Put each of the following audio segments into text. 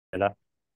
له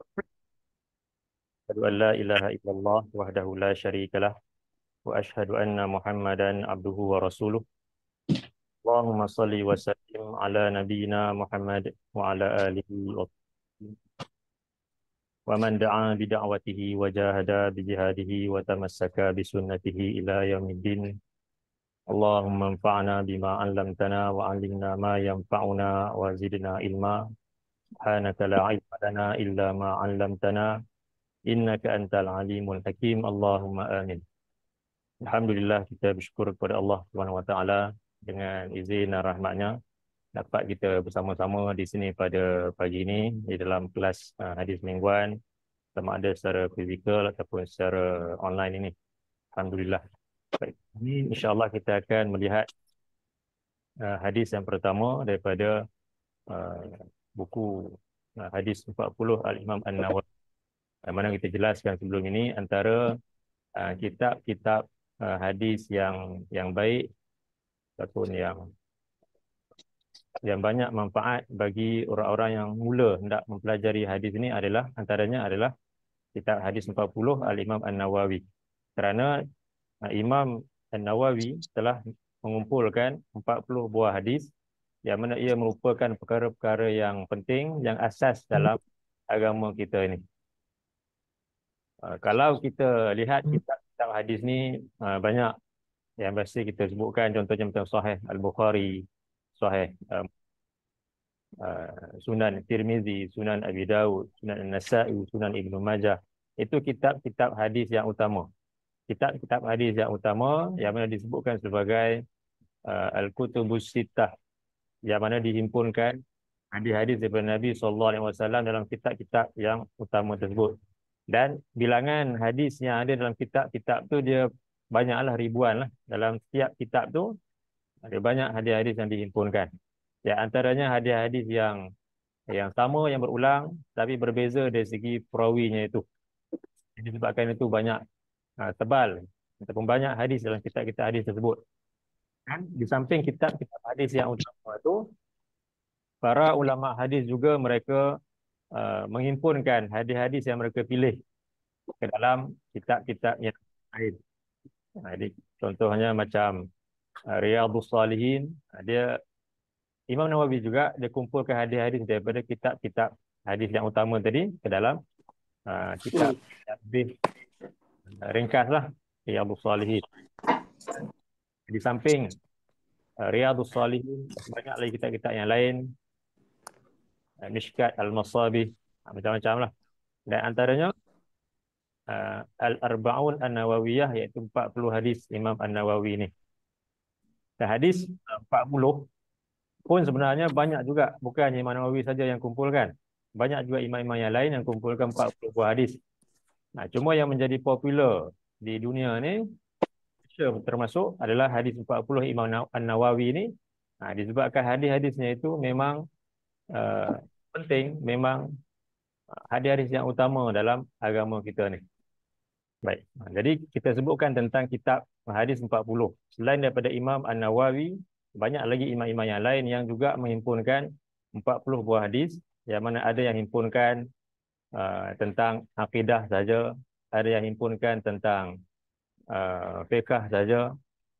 أشهد أن لا إله إلا الله وحده لا شريك له وأشهد أن محمدا عبده ورسوله اللهم صل وسلم على نبينا محمد وعلى آله وصحبه ومن دعا بدعوته وجاهد بجهاده وتمسك بسنته إلى يوم الدين اللهم انفعنا بما علمتنا وعلمنا ما ينفعنا وزدنا علما سبحانك لا علم لنا إلا ما علمتنا إنك أنت العليم الحكيم اللهم آمين. Alhamdulillah, kita bersyukur kepada Allah Subhanahu Wa Taala dengan izin dan rahmatnya dapat kita bersama-sama di sini pada pagi ini di dalam kelas hadis mingguan, sama ada secara fizikal ataupun secara online ini. Alhamdulillah. Baik. Ini insya-Allah kita akan melihat hadis yang pertama daripada uh, buku hadis 40 Al-Imam An-Nawawi. Yang mana kita jelaskan sebelum ini antara kitab-kitab hadis yang baik ataupun yang banyak manfaat bagi orang-orang yang mula hendak mempelajari hadis ini adalah antaranya adalah kitab hadis 40 Al-Imam An-Nawawi. Kerana Imam An-Nawawi telah mengumpulkan 40 buah hadis yang mana ia merupakan perkara-perkara yang penting, yang asas dalam agama kita ini. Kalau kita lihat kitab-kitab hadis ni banyak yang biasa kita sebutkan, contohnya macam Sahih Al-Bukhari, Sahih Sunan Tirmizi, Sunan Abi Dawud, Sunan An-Nasa'i, Sunan Ibnu Majah. Itu kitab-kitab hadis yang utama. Kitab-kitab hadis yang utama yang mana disebutkan sebagai Al-Kutubus Sittah, yang mana dihimpunkan hadis-hadis daripada Nabi SAW dalam kitab-kitab yang utama tersebut. Dan bilangan hadis yang ada dalam kitab-kitab tu dia banyaklah, ribuan lah. Dalam setiap kitab tu ada banyak hadis-hadis yang dihimpunkan. Ya, antaranya hadis-hadis yang sama, yang berulang tapi berbeza dari segi perawinya itu. Jadi sebabkan itu banyak tebal ataupun banyak hadis dalam kitab-kitab hadis tersebut. Dan di samping kitab-kitab hadis yang utama itu, para ulama hadis juga mereka menghimpunkan hadis-hadis yang mereka pilih ke dalam kitab-kitab yang lain. Jadi contohnya macam Riyadhus Salihin, dia Imam Nawawi juga dia kumpulkan hadis-hadis daripada kitab-kitab hadis yang utama tadi ke dalam kitab yang lebih ringkaslah, Riyadhus Salihin. Di samping Riyadhus Salihin, banyak lagi kitab-kitab yang lain, Mishkat Al-Masabih, macam-macam lah. Dan antaranya Al-Arba'un An-Nawawiyah, iaitu 40 hadis Imam An-Nawawi ni. Dan hadis 40 pun sebenarnya banyak juga, bukan Imam Nawawi saja yang kumpulkan. Banyak juga imam-imam yang lain yang kumpulkan 40 buah hadis. Cuma yang menjadi popular di dunia ni termasuk adalah hadis 40 Imam An-Nawawi ni. Disebabkan hadis-hadisnya itu memang penting, memang hadis-hadis yang utama dalam agama kita ni. Baik. Jadi kita sebutkan tentang kitab hadis 40. Selain daripada Imam An-Nawawi, banyak lagi imam-imam yang lain yang juga menghimpunkan 40 buah hadis, yang mana ada yang himpunkan tentang akidah saja, ada yang himpunkan tentang fiqh saja,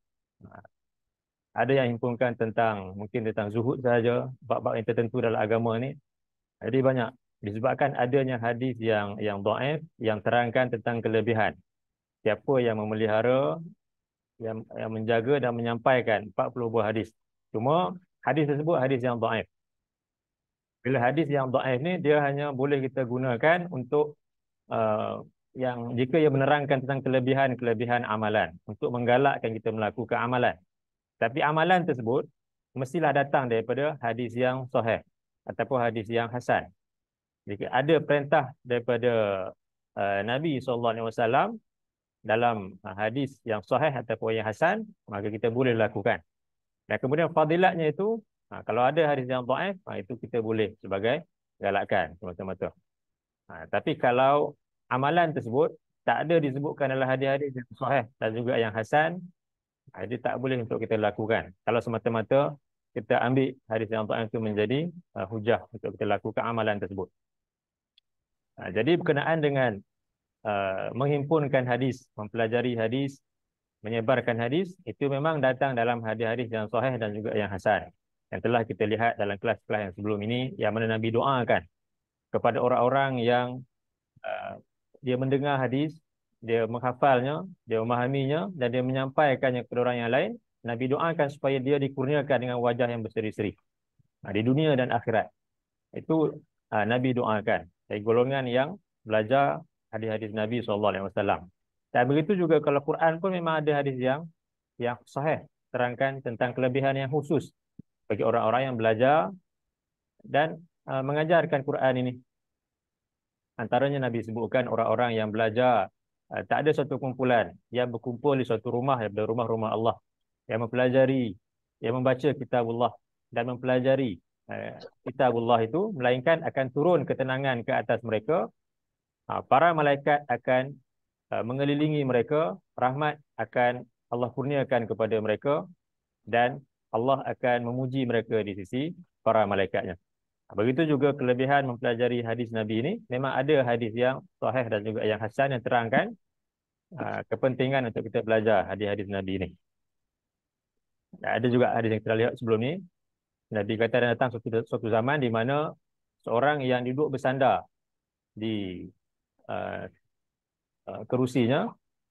ada yang himpunkan tentang mungkin tentang zuhud saja, bab-bab yang tertentu dalam agama ni. Jadi banyak, disebabkan adanya hadis yang dhaif yang terangkan tentang kelebihan siapa yang memelihara, yang menjaga dan menyampaikan 40 buah hadis. Cuma hadis tersebut hadis yang dhaif. Bila hadis yang dhaif ni, dia hanya boleh kita gunakan untuk yang jika ia menerangkan tentang kelebihan-kelebihan amalan, untuk menggalakkan kita melakukan amalan. Tapi amalan tersebut mestilah datang daripada hadis yang sahih ataupun hadis yang hasan. Jika ada perintah daripada Nabi SAW dalam hadis yang sahih ataupun yang hasan, maka kita boleh lakukan. Dan kemudian fadilatnya itu, kalau ada hadis yang dhaif, itu kita boleh sebagai galakkan semata-mata. Tapi kalau amalan tersebut tak ada disebutkan dalam hadis-hadis yang sahih dan juga yang hasan, itu tak boleh untuk kita lakukan. Kalau semata-mata kita ambil hadis yang dhaif itu menjadi hujah untuk kita lakukan amalan tersebut. Jadi berkenaan dengan menghimpunkan hadis, mempelajari hadis, menyebarkan hadis, itu memang datang dalam hadis-hadis yang sahih dan juga yang hasan. Yang telah kita lihat dalam kelas-kelas yang sebelum ini, yang mana Nabi doakan kepada orang-orang yang dia mendengar hadis, dia menghafalnya, dia memahaminya dan dia menyampaikannya kepada orang yang lain. Nabi doakan supaya dia dikurniakan dengan wajah yang berseri-seri di dunia dan akhirat. Itu Nabi doakan. Dari golongan yang belajar hadis-hadis Nabi SAW. Dan begitu juga kalau Quran pun memang ada hadis yang sahih, terangkan tentang kelebihan yang khusus bagi orang-orang yang belajar dan mengajarkan Quran ini. Antaranya Nabi sebutkan orang-orang yang belajar, tak ada suatu kumpulan yang berkumpul di suatu rumah daripada rumah-rumah Allah, yang mempelajari, yang membaca kitabullah dan mempelajari kitabullah itu, melainkan akan turun ketenangan ke atas mereka. Para malaikat akan mengelilingi mereka, rahmat akan Allah kurniakan kepada mereka dan Allah akan memuji mereka di sisi para malaikatnya. Begitu juga kelebihan mempelajari hadis Nabi ini, memang ada hadis yang sahih dan juga yang hasan yang terangkan kepentingan untuk kita belajar hadis-hadis Nabi ini. Ada juga hadis yang kita lihat sebelum ni, Nabi kata akan datang suatu zaman di mana seorang yang duduk bersandar di uh, kerusinya,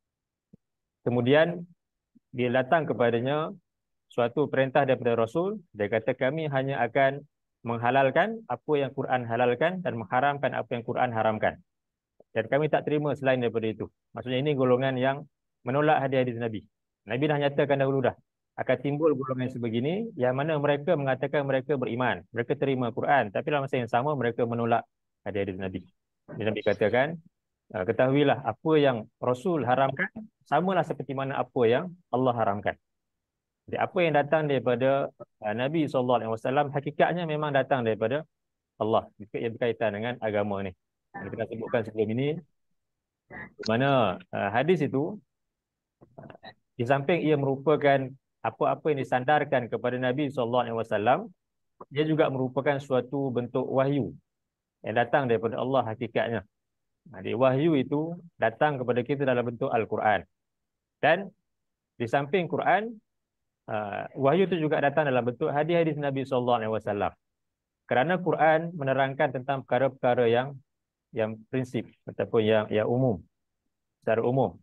kemudian dia datang kepadanya suatu perintah daripada Rasul. Dia kata kami hanya akan menghalalkan apa yang Quran halalkan dan mengharamkan apa yang Quran haramkan. Dan kami tak terima selain daripada itu. Maksudnya ini golongan yang menolak hadis-hadis Nabi. Nabi dah nyatakan dahulu dah. Akan timbul golongan sebegini yang mana mereka mengatakan mereka beriman. Mereka terima Quran. Tapi dalam masa yang sama mereka menolak hadis-hadis Nabi. Nabi katakan, ketahuilah apa yang Rasul haramkan samalah seperti mana apa yang Allah haramkan. Jadi apa yang datang daripada Nabi SAW hakikatnya memang datang daripada Allah. Yang berkaitan dengan agama ni. Kita dah sebutkan sebelum ini, di mana hadis itu di samping ia merupakan apa-apa yang disandarkan kepada Nabi SAW, dia juga merupakan suatu bentuk wahyu yang datang daripada Allah hakikatnya. Jadi wahyu itu datang kepada kita dalam bentuk Al-Quran. Dan di samping Quran, wahyu itu juga datang dalam bentuk hadis-hadis Nabi SAW. Kerana Quran menerangkan tentang perkara-perkara yang prinsip ataupun yang umum, secara umum.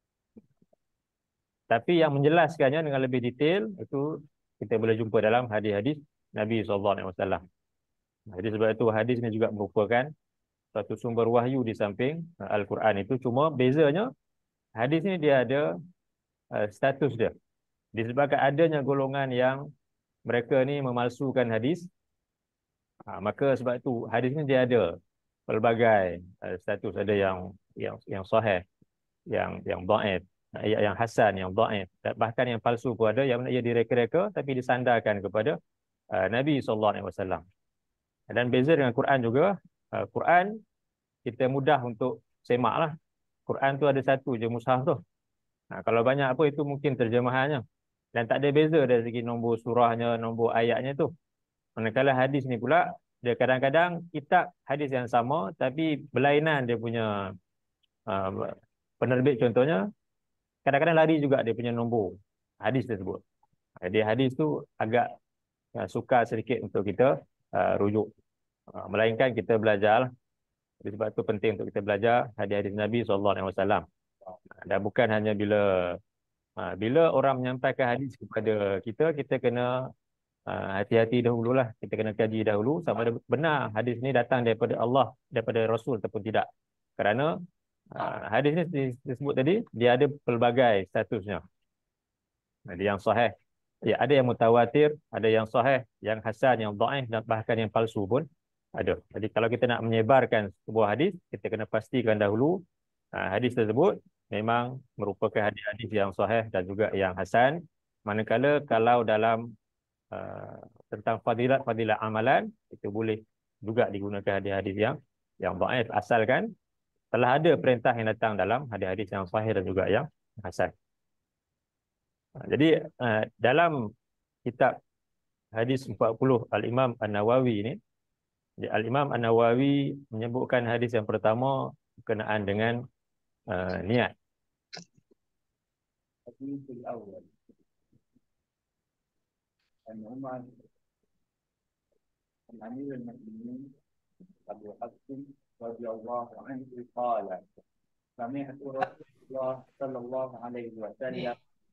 Tapi yang menjelaskannya dengan lebih detail itu kita boleh jumpa dalam hadis-hadis Nabi SAW. Jadi sebab itu hadis ini juga merupakan satu sumber wahyu di samping Al-Quran itu. Cuma bezanya hadis ini dia ada status dia. Disebabkan adanya golongan yang mereka ni memalsukan hadis, maka sebab itu hadis ini dia ada pelbagai status. Ada yang sahih, yang dhaif, yang hasan, yang dhaif, bahkan yang palsu pun ada, yang ia direka-reka tapi disandarkan kepada Nabi SAW. Dan beza dengan Quran juga, Quran kita mudah untuk semak lah. Quran tu ada satu je mushaf tu. Kalau banyak apa itu mungkin terjemahannya. Dan tak ada beza dari segi nombor surahnya, nombor ayatnya tu. Manakala hadis ni pula, dia kadang-kadang kitab hadis yang sama tapi berlainan dia punya penerbit contohnya, kadang-kadang lari juga dia punya nombor hadis tersebut. Jadi hadis tu agak sukar sedikit untuk kita rujuk. Melainkan kita belajar. Jadi sebab itu penting untuk kita belajar hadis-hadis Nabi SAW. Dan bukan hanya bila orang menyampaikan hadis kepada kita, kita kena hati-hati dahululah. Kita kena kaji dahulu sama ada benar hadis ni datang daripada Allah, daripada Rasul ataupun tidak. Kerana hadis ni disebut tadi, dia ada pelbagai statusnya. Jadi yang sahih, ya ada yang mutawatir, ada yang sahih, yang hasan, yang dhaif dan bahkan yang palsu pun ada. Jadi kalau kita nak menyebarkan sebuah hadis, kita kena pastikan dahulu hadis tersebut memang merupakan hadis-hadis yang sahih dan juga yang hasan. Manakala kalau dalam tentang fadilat amalan, itu boleh juga digunakan hadis-hadis yang dhaif, asalkan telah ada perintah yang datang dalam hadis-hadis yang sahih dan juga yang hasan. Jadi dalam kitab hadis 40 Al-Imam An-Nawawi ini, Al-Imam An-Nawawi menyebutkan hadis yang pertama berkenaan dengan niat. الحديث الأول عن عمر عن أمير المؤمنين أبو حفص رضي الله عنه قال: سمعت رسول الله صلى الله عليه وسلم: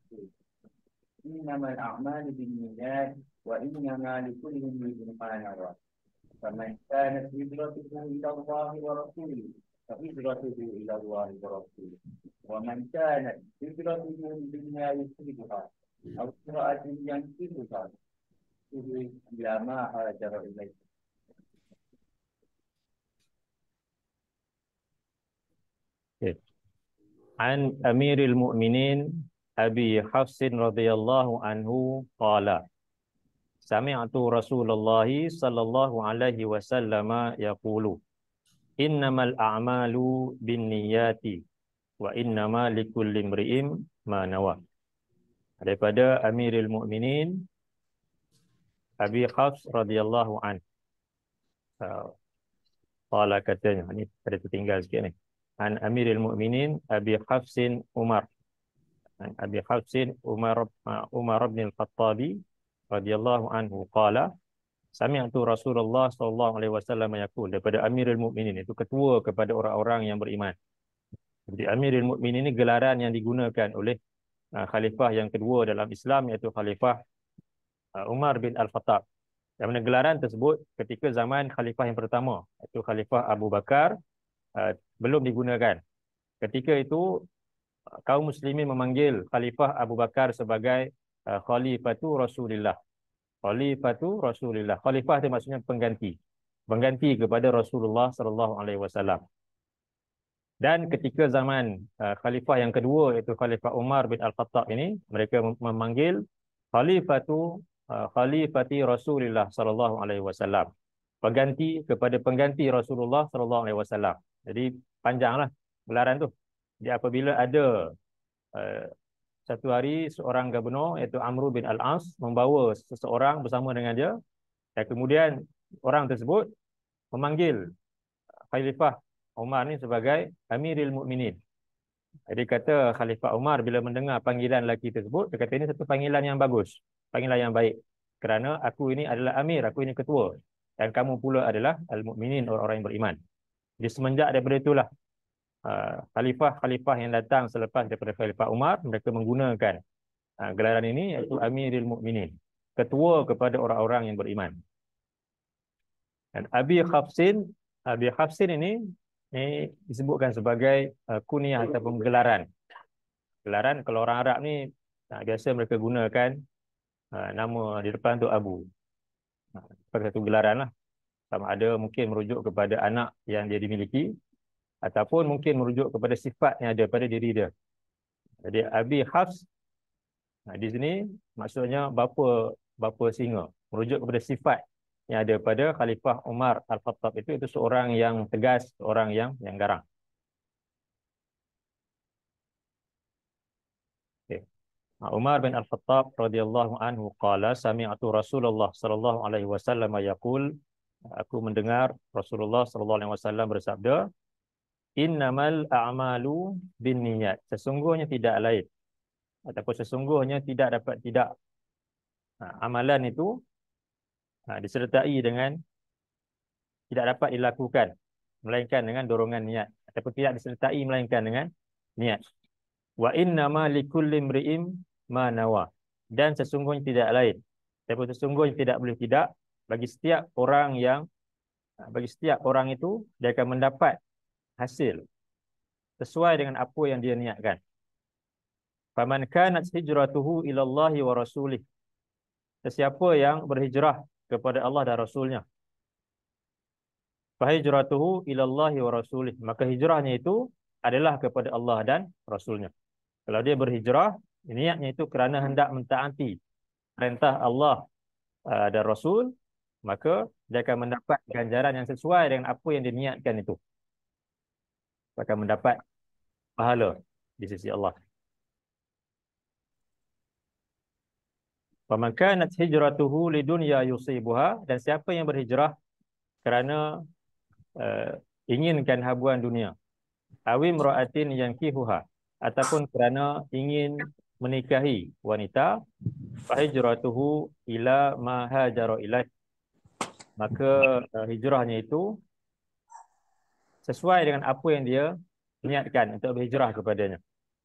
إنما الأعمال بالنيات وإنما لكل امرئ ما نوى، فمن كانت هجرته إلى الله ورسوله فهجرته إلى الله ورسوله، ومن كانت هجرته لدنيا يصيبها أو امرأة ينكحها إلى ما هاجر إليه. Okay. An Amiril Mu'minin Abi Hafsin radhiyallahu anhu qala Sami'tu Rasulullah sallallahu alaihi wasallam yaqulu innamal a'malu binniyati wa innama likulli imri'in ma nawa. Daripada Amirul Mukminin Abi Hafs radhiyallahu an. Qala katanya, ini ada tertinggal sikit ni. An Amirul Mukminin Abi Hafsin Umar. An Abi Hafsin Umar bin Al-Khattabi radhiyallahu anhu qala Sami'tu Rasulullah sallallahu alaihi wasallam yaqul, daripada Amirul Mukminin, itu ketua kepada orang-orang yang beriman. Jadi Amirul Mukminin ini gelaran yang digunakan oleh khalifah yang kedua dalam Islam, iaitu Khalifah Umar bin Al-Khattab. Yang mana gelaran tersebut ketika zaman khalifah yang pertama, iaitu Khalifah Abu Bakar, belum digunakan. Ketika itu kaum muslimin memanggil Khalifah Abu Bakar sebagai Khalifatu Rasulillah. Khalifatu Rasulillah. Khalifah itu maksudnya pengganti. Pengganti kepada Rasulullah sallallahu alaihi wasallam. Dan ketika zaman khalifah yang kedua, iaitu Khalifah Umar bin Al-Khattab ini, mereka memanggil Khalifati Rasulullah sallallahu alaihi wasallam. Pengganti kepada pengganti Rasulullah sallallahu alaihi wasallam. Jadi panjanglah gelaran tu. Jadi apabila ada satu hari seorang gubernur, iaitu Amr bin Al-As, membawa seseorang bersama dengan dia, dan kemudian orang tersebut memanggil Khalifah Umar ni sebagai Amirul Mukminin. Jadi kata Khalifah Umar bila mendengar panggilan lelaki tersebut, dia kata ini satu panggilan yang bagus, panggilan yang baik. Kerana aku ini adalah Amir, aku ini ketua. Dan kamu pula adalah Al-Mukminin, orang-orang yang beriman. Jadi semenjak daripada itulah khalifah-khalifah yang datang selepas daripada Khalifah Umar, mereka menggunakan gelaran ini, iaitu Amirul Mukminin, ketua kepada orang-orang yang beriman. Dan Abi Hafsin ini disebutkan sebagai kunyah ataupun gelaran. Gelaran kalau orang Arab ni biasa mereka gunakan nama di depan tu Abu. Sebagai satu gelaran lah. Sama ada mungkin merujuk kepada anak yang dia dimiliki, ataupun mungkin merujuk kepada sifat yang ada pada diri dia. Jadi Abi Hafs di sini maksudnya bapa singa, merujuk kepada sifat yang ada pada Khalifah Umar Al-Khattab itu seorang yang tegas, seorang yang garang. Okay. Umar bin Al-Khattab radhiyallahu anhu qala sami'tu Rasulullah sallallahu alaihi wasallam yaqul, aku mendengar Rasulullah sallallahu alaihi wasallam bersabda, innamal a'malu binniyat, sesungguhnya tidak lain ataupun sesungguhnya tidak amalan itu disertai dengan, tidak dapat dilakukan melainkan dengan dorongan niat, ataupun tidak disertai melainkan dengan niat. Wa innama likulli imri'in ma nawa, dan sesungguhnya tidak lain ataupun sesungguhnya tidak boleh tidak bagi setiap orang itu, dia akan mendapat hasil sesuai dengan apa yang dia niatkan. Faman kanat hijratuhu ila Allah wa rasulih, sesiapa yang berhijrah kepada Allah dan Rasulnya, fahijratuhu ila Allah wa rasulih, maka hijrahnya itu adalah kepada Allah dan Rasulnya. Kalau dia berhijrah, niatnya itu kerana hendak mentaati perintah Allah dan Rasul, maka dia akan mendapat ganjaran yang sesuai dengan apa yang diniatkan itu. Dia akan mendapat pahala di sisi Allah. Faman kanat hijratuhu lidunya yusibuha, dan siapa yang berhijrah kerana inginkan habuan dunia, awi imra'atin yankihuha, ataupun kerana ingin menikahi wanita, fahijratuhu ila ma hajara ilaih, maka hijrahnya itu sesuai dengan apa yang dia niatkan untuk berhijrah kepadanya.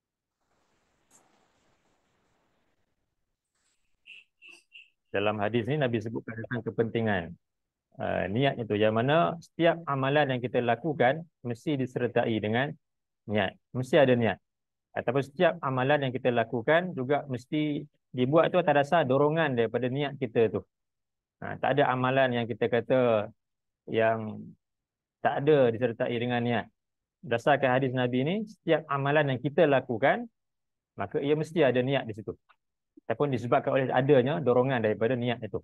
Dalam hadis ni Nabi sebutkan tentang kepentingan niat itu, yang mana setiap amalan yang kita lakukan mesti disertai dengan niat, mesti ada niat. Ataupun setiap amalan yang kita lakukan juga mesti dibuat tu atas dasar dorongan daripada niat kita tu. Tak ada amalan yang kita kata yang tak ada disertai dengan niat. Berdasarkan hadis Nabi ni, setiap amalan yang kita lakukan, maka ia mesti ada niat di situ. Ataupun disebabkan oleh adanya dorongan daripada niat itu.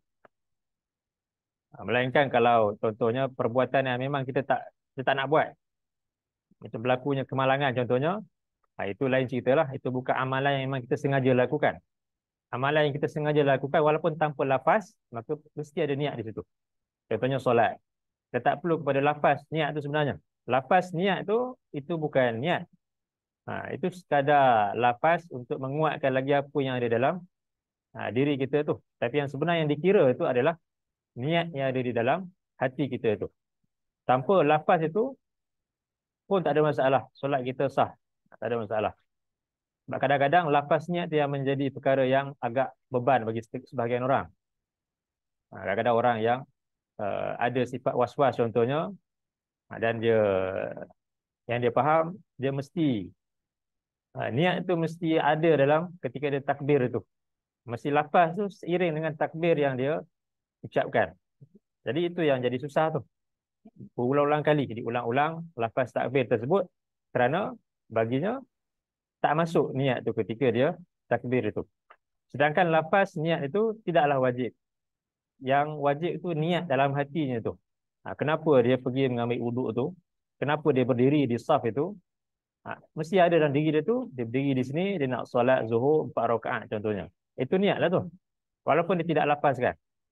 Melainkan kalau contohnya perbuatan yang memang kita tak nak buat, macam berlakunya kemalangan contohnya, itu lain cerita lah. Itu bukan amalan yang memang kita sengaja lakukan. Amalan yang kita sengaja lakukan walaupun tanpa lafaz, maka mesti ada niat di situ. Contohnya solat. Kita tak perlu kepada lafaz niat tu sebenarnya. Lafaz niat tu itu bukan niat. Itu sekadar lafaz untuk menguatkan lagi apa yang ada dalam diri kita tu. Tapi yang sebenarnya yang dikira itu adalah niat yang ada di dalam hati kita tu. Tanpa lafaz itu pun tak ada masalah. Solat kita sah. Tak ada masalah. Sebab kadang-kadang lafaz niat tu yang menjadi perkara yang agak beban bagi sebahagian orang. Kadang-kadang orang yang ada sifat was-was contohnya, dan yang dia faham, dia mesti niat itu mesti ada dalam ketika dia takbir itu. Mesti lafaz tu seiring dengan takbir yang dia ucapkan. Jadi itu yang jadi susah tu. Berulang-ulang kali diulang-ulang lafaz takbir tersebut kerana baginya tak masuk niat tu ketika dia takbir itu. Sedangkan lafaz niat itu tidaklah wajib. Yang wajib itu niat dalam hatinya tu. Kenapa dia pergi mengambil wuduk tu? Kenapa dia berdiri di saf itu? Mesti ada dalam diri dia tu, dia berdiri di sini, dia nak solat zuhur 4 rakaat contohnya. Itu niatlah tu. Walaupun dia tidak lafazkan.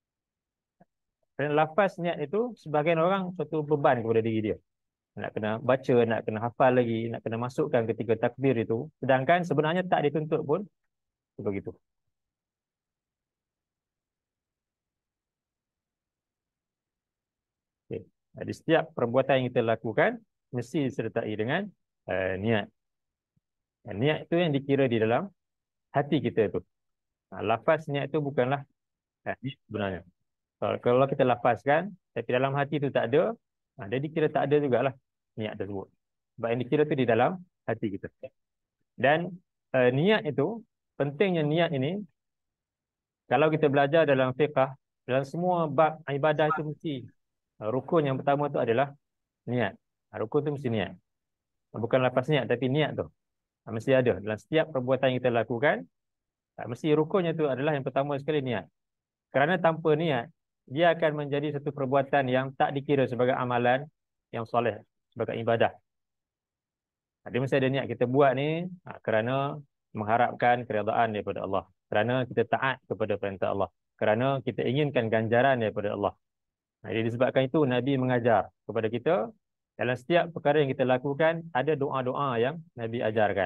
Kerana lafaz niat itu sebahagian orang suatu beban kepada diri dia. Nak kena baca, nak kena hafal lagi, nak kena masukkan ketika takbir itu. Sedangkan sebenarnya tak dituntut pun begitu. Okay. Jadi setiap perbuatan yang kita lakukan mesti disertai dengan niat. Niat itu yang dikira di dalam hati kita tu. Lafaz niat itu bukanlah niat sebenarnya. Kalau kita lafazkan tapi dalam hati itu tak ada, dia dikira tak ada jugalah niat tersebut. Sebab yang dikira itu di dalam hati kita. Dan niat itu, pentingnya niat ini, kalau kita belajar dalam fiqh, dalam semua bab ibadah itu mesti rukun yang pertama itu adalah niat. Rukun itu mesti niat. Bukan lafaz niat tapi niat tu. Mesti ada. Dalam setiap perbuatan yang kita lakukan, mesti rukunnya itu adalah yang pertama sekali niat. Kerana tanpa niat, dia akan menjadi satu perbuatan yang tak dikira sebagai amalan yang soleh, sebagai ibadah. Dia mesti ada niat kita buat ni kerana mengharapkan keredaan daripada Allah. Kerana kita taat kepada perintah Allah. Kerana kita inginkan ganjaran daripada Allah. Jadi disebabkan itu Nabi mengajar kepada kita dalam setiap perkara yang kita lakukan ada doa-doa yang Nabi ajarkan.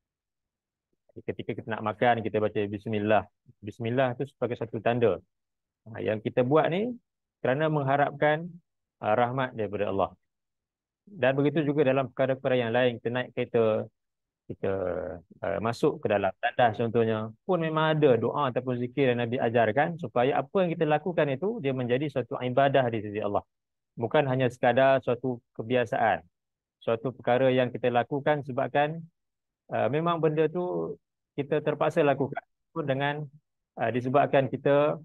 Ketika kita nak makan, kita baca Bismillah. Bismillah itu sebagai satu tanda. Yang kita buat ni kerana mengharapkan rahmat daripada Allah. Dan begitu juga dalam perkara-perkara yang lain, kita naik kereta, kita masuk ke dalam tandas contohnya, pun memang ada doa ataupun zikir yang Nabi ajarkan supaya apa yang kita lakukan itu dia menjadi suatu ibadah di sisi Allah. Bukan hanya sekadar suatu kebiasaan, suatu perkara yang kita lakukan sebabkan memang benda tu kita terpaksa lakukan pun dengan disebabkan kita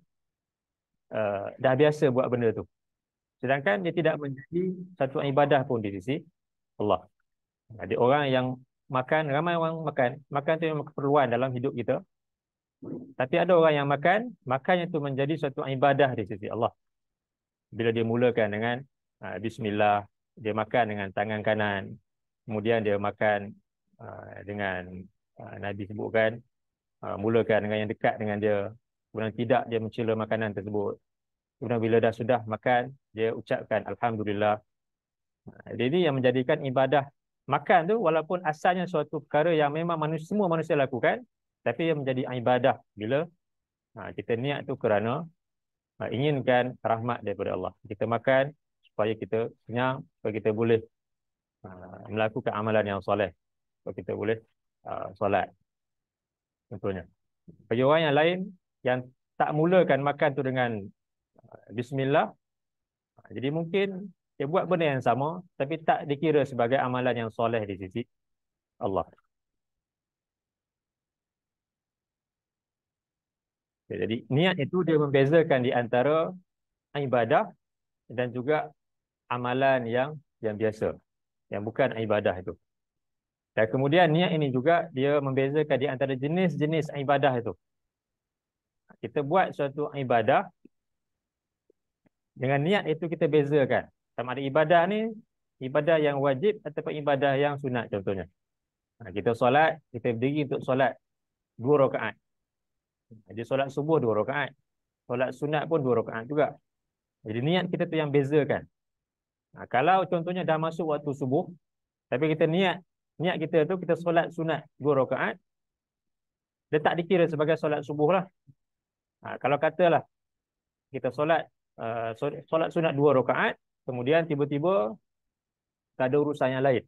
dah biasa buat benda tu. Sedangkan dia tidak menjadi satu ibadah pun di sisi Allah. Jadi orang yang makan, ramai orang makan tu memang keperluan dalam hidup kita. Tapi ada orang yang makannya tu menjadi satu ibadah di sisi Allah. Bila dia mulakan dengan Bismillah, dia makan dengan tangan kanan, kemudian dia makan dengan Nabi sebutkan, mulakan dengan yang dekat dengan dia, kemudian tidak dia mencela makanan tersebut. Kemudian bila dah sudah makan, dia ucapkan Alhamdulillah. Jadi yang menjadikan ibadah makan tu walaupun asalnya suatu perkara yang memang semua manusia lakukan, tapi yang menjadi ibadah bila kita niat tu kerana inginkan rahmat daripada Allah. Kita makan supaya kita kenyang, supaya kita boleh melakukan amalan yang soleh, supaya kita boleh solat contohnya. Bagi orang yang lain yang tak mulakan makan tu dengan bismillah, jadi mungkin dia buat benda yang sama tapi tak dikira sebagai amalan yang soleh di sisi Allah. Jadi niat itu dia membezakan di antara ibadah dan juga amalan yang biasa, yang bukan ibadah itu. Dan kemudian niat ini juga dia membezakan di antara jenis-jenis ibadah itu. Kita buat suatu ibadah dengan niat itu kita bezakan. Sama ada ibadah ni ibadah yang wajib ataupun ibadah yang sunat contohnya. Kita solat, kita berdiri untuk solat 2 rakaat. Jadi solat subuh 2 rakaat. Solat sunat pun 2 rakaat juga. Jadi niat kita tu yang bezakan. Kalau contohnya dah masuk waktu subuh, tapi kita niat kita tu kita solat sunat 2 rakaat, dia tak dikira sebagai solat subuh lah. Kalau katalah kita solat sunat 2 rakaat, kemudian tiba-tiba tak ada urusan yang lain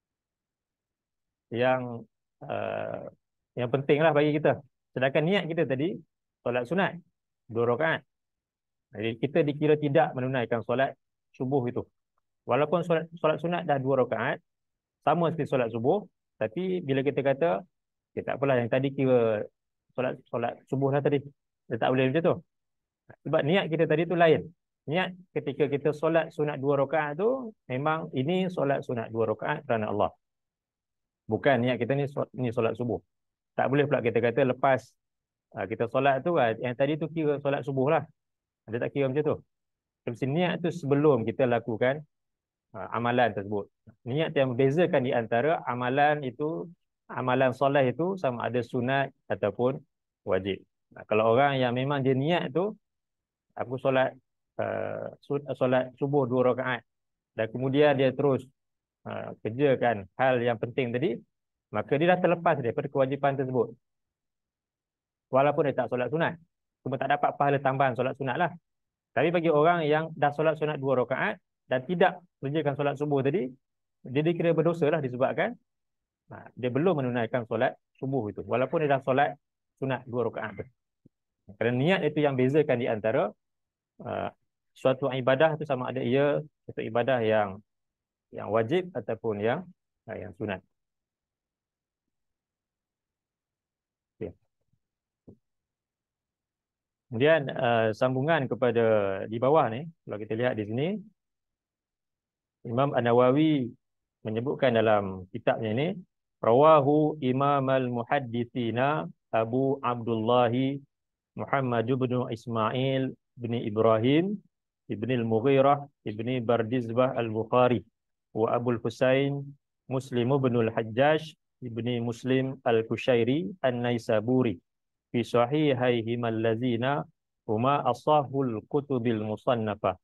yang uh, yang penting lah bagi kita. Sedangkan niat kita tadi solat sunat 2 rakaat. Jadi kita dikira tidak menunaikan solat subuh itu. Walaupun solat sunat dah 2 rakaat, sama seperti solat subuh, tapi bila kita kata tak apalah yang tadi kira solat subuh lah tadi, dia tak boleh macam tu. Sebab niat kita tadi tu lain. Niat ketika kita solat sunat 2 rakaat tu memang ini solat sunat 2 rakaat kerana Allah. Bukan niat kita ni solat subuh. Tak boleh pula kita kata lepas kita solat tu yang tadi tu kira solat subuh lah. Dia tak kira macam tu. Mesti niat tu sebelum kita lakukan amalan tersebut. Niat yang membezakan di antara amalan solat itu sama ada sunat ataupun wajib. Kalau orang yang memang dia niat tu aku solat solat subuh 2 rakaat dan kemudian dia terus kerjakan hal yang penting tadi, maka dia dah terlepas daripada kewajipan tersebut. Walaupun dia tak solat sunat, cuma tak dapat pahala tambahan solat sunat lah. Tapi bagi orang yang dah solat sunat 2 rakaat dan tidak kerjakan solat subuh tadi, dia dikira berdosa lah disebabkan dia belum menunaikan solat subuh itu. Walaupun dia dah solat sunat 2 rakaat tu. Kerana niat itu yang bezakan di antara suatu ibadah itu sama ada ia suatu ibadah yang wajib ataupun yang sunat. Okay. Kemudian sambungan kepada di bawah ni, kalau kita lihat di sini, Imam An-Nawawi menyebutkan dalam kitabnya ini, rawahu Imam al-Muhadditsina Abu Abdullah Muhammad bin Ismail bin Ibrahim ibn al-Mughirah ibn Bardizbah al-Bukhari wa Abu al-Husain Muslim bin al-Hajjaj ibn Muslim al-Kushairi an-Naisaburi fi sahihaihim allazina huma asahul kutubil musannafah.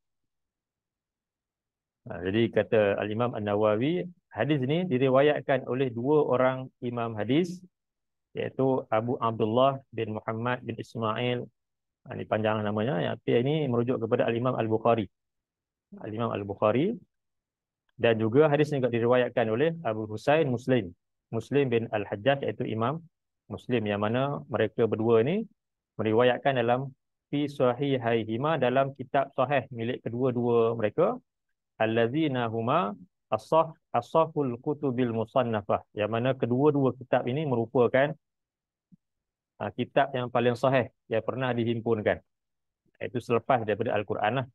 Jadi kata Al-Imam An-Nawawi, hadis ini diriwayatkan oleh 2 orang imam hadis, iaitu Abu Abdullah bin Muhammad bin Ismail. Ini panjang namanya, tapi ini merujuk kepada Al-Imam Al-Bukhari. Al-Imam Al-Bukhari. Dan juga hadis ini juga diriwayatkan oleh Abu Husain Muslim bin Al-Hajjaj, iaitu Imam Muslim, yang mana mereka berdua ini meriwayatkan dalam fi sahihaihima, dalam kitab sahih milik kedua-dua mereka, allazina huma asahul kutubil musannafah, yang mana kedua-dua kitab ini merupakan kitab yang paling sahih yang pernah dihimpunkan. Itu selepas daripada Al-Quran lah.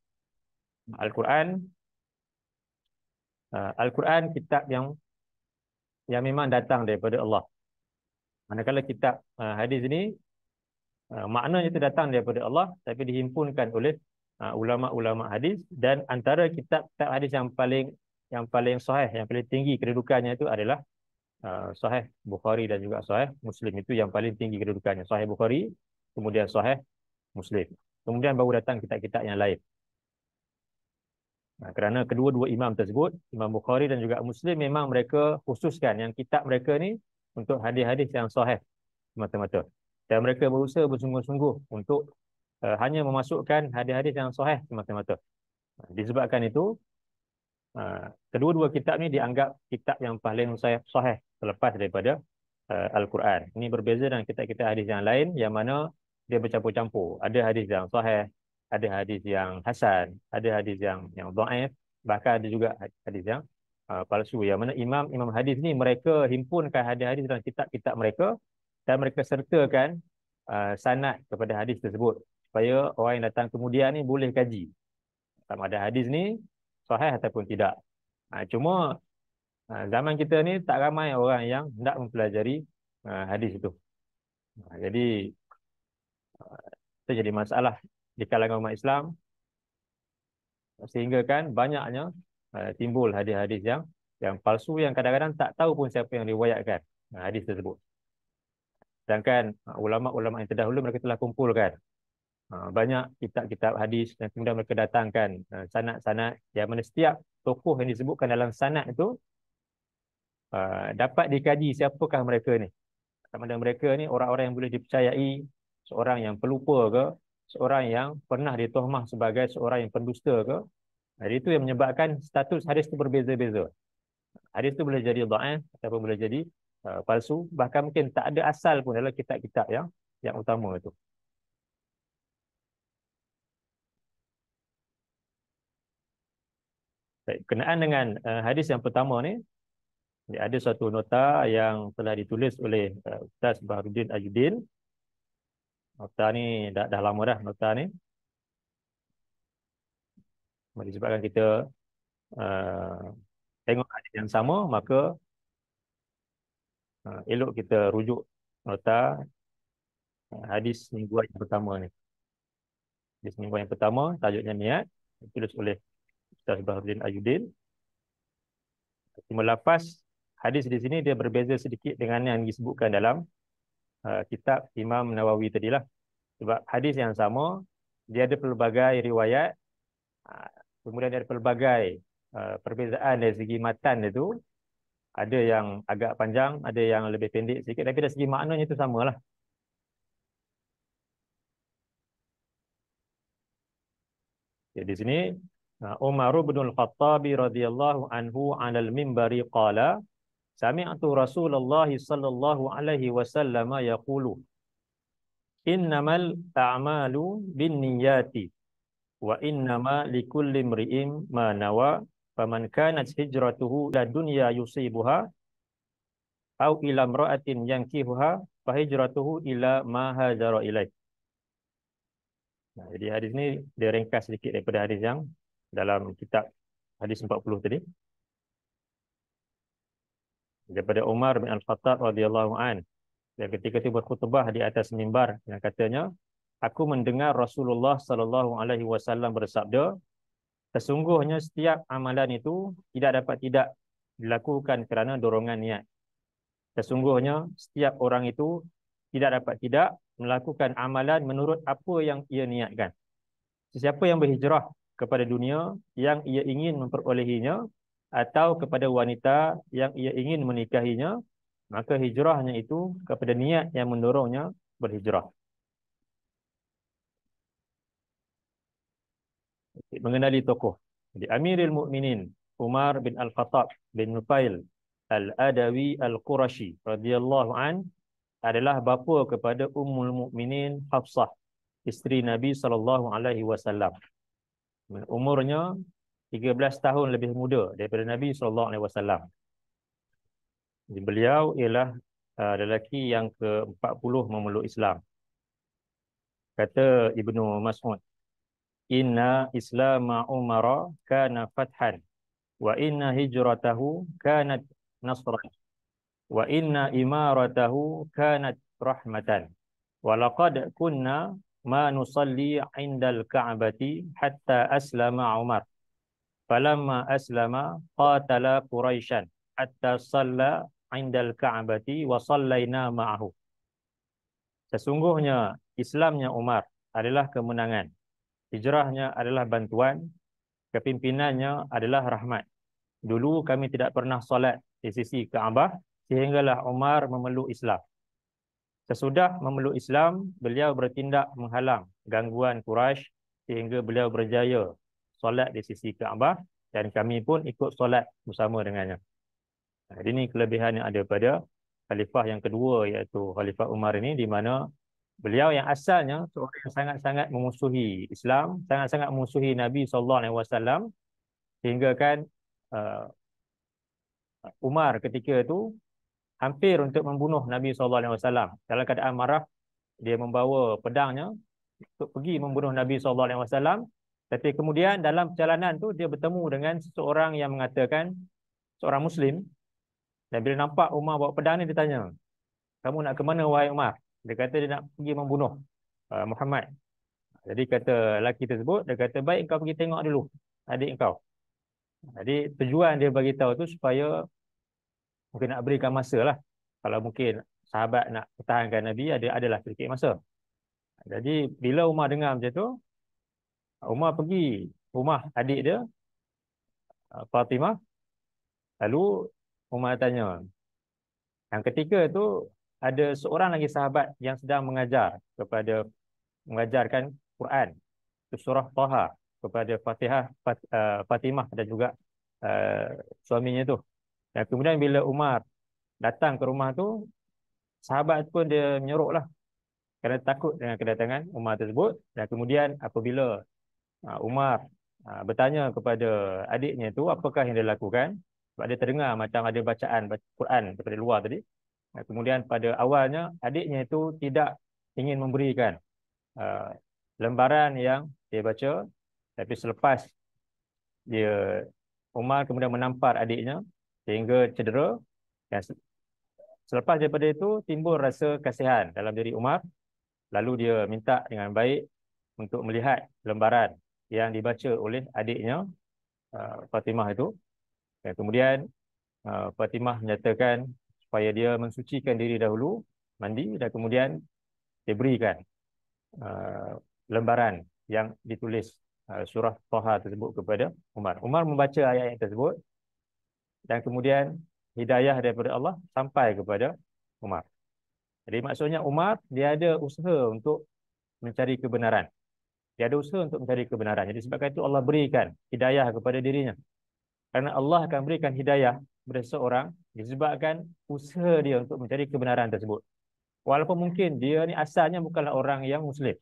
Al-Quran kitab yang memang datang daripada Allah. Manakala kitab hadis ini maknanya itu datang daripada Allah tapi dihimpunkan oleh ulama-ulama hadis, dan antara kitab-kitab hadis yang paling sahih, yang paling tinggi kedudukannya itu adalah Sahih Bukhari dan juga Sahih Muslim. Itu yang paling tinggi kedudukannya, Sahih Bukhari, kemudian Sahih Muslim. Kemudian baru datang kitab-kitab yang lain. Kerana kedua-dua imam tersebut, Imam Bukhari dan juga Muslim, memang mereka khususkan yang kitab mereka ni untuk hadis-hadis yang sahih semata-mata. Dan mereka berusaha bersungguh-sungguh untuk hanya memasukkan hadis-hadis yang sahih semata-mata. Disebabkan itu, kedua-dua kitab ni dianggap kitab yang paling sahih selepas daripada Al-Quran. Ini berbeza dengan kitab-kitab hadis yang lain yang mana dia bercampur-campur. Ada hadis yang sahih, ada hadis yang hasan, ada hadis yang dhaif, bahkan ada juga hadis yang palsu. Yang mana imam hadis ni mereka himpunkan hadis-hadis dalam kitab-kitab mereka dan mereka sertakan sanad kepada hadis tersebut supaya orang yang datang kemudian ni boleh kaji sama ada hadis ni sahih ataupun tidak. Cuma zaman kita ni tak ramai orang yang hendak mempelajari hadis itu. Jadi itu jadi masalah di kalangan umat Islam, sehingga kan banyaknya timbul hadis-hadis yang palsu yang kadang-kadang tak tahu pun siapa yang riwayatkan hadis tersebut. Sedangkan ulama-ulama yang terdahulu mereka telah kumpulkan banyak kitab-kitab hadis dan kemudian mereka datangkan sanad-sanad yang mana setiap tokoh yang disebutkan dalam sanad itu dapat dikaji siapakah mereka ni. Sama ada mereka ni orang-orang yang boleh dipercayai, seorang yang pelupa ke, seorang yang pernah dituhmah sebagai seorang yang pendusta ke. Jadi itu yang menyebabkan status hadis itu berbeza-beza. Hadis itu boleh jadi dhaif ataupun boleh jadi palsu, bahkan mungkin tak ada asal pun dalam kitab-kitab yang utama itu. Baik, berkenaan dengan hadis yang pertama ni, ada suatu nota yang telah ditulis oleh Ustaz Baharudin Ajuddin. Nota ni dah lama dah nota ni. Disebabkan kita tengok hadis yang sama, maka elok kita rujuk nota hadis mingguan yang pertama ni. Hadis mingguan yang pertama, tajuknya Niat, ditulis oleh Ustaz Baharudin Ajuddin. Cuma lafaz hadis di sini dia berbeza sedikit dengan yang disebutkan dalam kitab Imam Nawawi tadilah. Sebab hadis yang sama, dia ada pelbagai riwayat, kemudian ada pelbagai perbezaan dari segi matan itu. Ada yang agak panjang, ada yang lebih pendek sedikit, tapi dari segi maknanya itu samalah. Jadi di sini Umar bin Al-Khattab radhiyallahu anhu 'alal mimbari qala sami'tu Rasulullah sallallahu alaihi wasallam yaqulu innamal a'malu binniyati wa innama likulli imri'in ma nawa faman kanat hijratuhu ila dunya yusibuha au ila imra'atin yankihuha fa hijratuhu ila ma hajara ilaih. Jadi hadis ni dia ringkas sedikit daripada hadis yang dalam kitab hadis 40 tadi. Daripada Umar bin Al-Khattab radhiyallahu an, yang ketika itu berkhutbah di atas mimbar yang katanya, aku mendengar Rasulullah sallallahu alaihi wasallam bersabda, sesungguhnya setiap amalan itu tidak dapat tidak dilakukan kerana dorongan niat. Sesungguhnya setiap orang itu tidak dapat tidak melakukan amalan menurut apa yang ia niatkan. Sesiapa yang berhijrah kepada dunia yang ia ingin memperolehinya atau kepada wanita yang ia ingin menikahinya, maka hijrahnya itu kepada niat yang mendorongnya berhijrah. Mengenali tokoh. Jadi Amirul Mukminin Umar bin Al-Khattab bin Nufail Al-Adawi Al-Qurashi radhiyallahu an adalah bapa kepada Ummul Mukminin Hafsah, isteri Nabi sallallahu alaihi wasallam. Umurnya 13 tahun lebih muda daripada Nabi sallallahu alaihi wasallam. Beliau ialah lelaki yang ke-40 memeluk Islam. Kata Ibnu Mas'ud, inna islama Umara kana fathan wa inna hijratahu kanat nasran wa inna imaratahu kanat rahmatan wa laqad kunna ma nusalli 'indal ka'bati hatta aslama Umar falamma aslama qatala Quraisyan hatta shalla 'indal ka'bati wa sallaina ma'ahu. Sesungguhnya Islamnya Umar adalah kemenangan, hijrahnya adalah bantuan, Kepimpinannya adalah rahmat. Dulu kami tidak pernah solat di sisi Kaabah sehinggalah Umar memeluk Islam. Sesudah memeluk Islam, beliau bertindak menghalang gangguan Quraisy sehingga beliau berjaya solat di sisi Kaabah dan kami pun ikut solat bersama dengannya. Jadi ini kelebihan yang ada pada khalifah yang kedua iaitu Khalifah Umar ini, di mana beliau yang asalnya seorang yang sangat-sangat memusuhi Islam, sangat-sangat memusuhi Nabi SAW, sehingga kan uh, Umar ketika itu hampir untuk membunuh Nabi SAW. Dalam keadaan marah, dia membawa pedangnya untuk pergi membunuh Nabi SAW. Tapi kemudian dalam perjalanan tu dia bertemu dengan seseorang yang mengatakan, seorang Muslim, dan bila nampak Umar bawa pedang ni, dia tanya, kamu nak ke mana wahai Umar? Dia kata dia nak pergi membunuh Muhammad. Jadi kata lelaki tersebut, dia kata, baik kau pergi tengok dulu adik kau. Jadi tujuan dia bagi tahu tu supaya mungkin nak berikan masa lah. Kalau mungkin sahabat nak pertahankan Nabi, adalah sedikit masa. Jadi bila Umar dengar macam tu, Umar pergi rumah adik dia, Fatimah. Lalu Umar tanya, yang ketika tu ada seorang lagi sahabat yang sedang mengajarkan Quran, surah Taha kepada Fatimah dan juga suaminya tu. Dan kemudian bila Umar datang ke rumah tu, sahabat pun dia menyorok lah kerana takut dengan kedatangan Umar tersebut. Dan kemudian apabila Umar bertanya kepada adiknya tu apakah yang dia lakukan, sebab dia terdengar macam ada bacaan Quran daripada luar tadi. Dan kemudian pada awalnya adiknya itu tidak ingin memberikan lembaran yang dia baca, tapi selepas dia Umar kemudian menampar adiknya sehingga cedera, dan selepas daripada itu timbul rasa kasihan dalam diri Umar. Lalu dia minta dengan baik untuk melihat lembaran yang dibaca oleh adiknya Fatimah itu. Dan kemudian Fatimah menyatakan supaya dia mensucikan diri dahulu, mandi, dan kemudian diberikan lembaran yang ditulis surah Taha tersebut kepada Umar. Umar membaca ayat-ayat tersebut dan kemudian hidayah daripada Allah sampai kepada Umar. Jadi maksudnya Umar dia ada usaha untuk mencari kebenaran. Dia ada usaha untuk mencari kebenaran. Jadi sebabkan itu Allah berikan hidayah kepada dirinya. Karena Allah akan berikan hidayah kepada seseorang disebabkan usaha dia untuk mencari kebenaran tersebut. Walaupun mungkin dia ni asalnya bukanlah orang yang Muslim.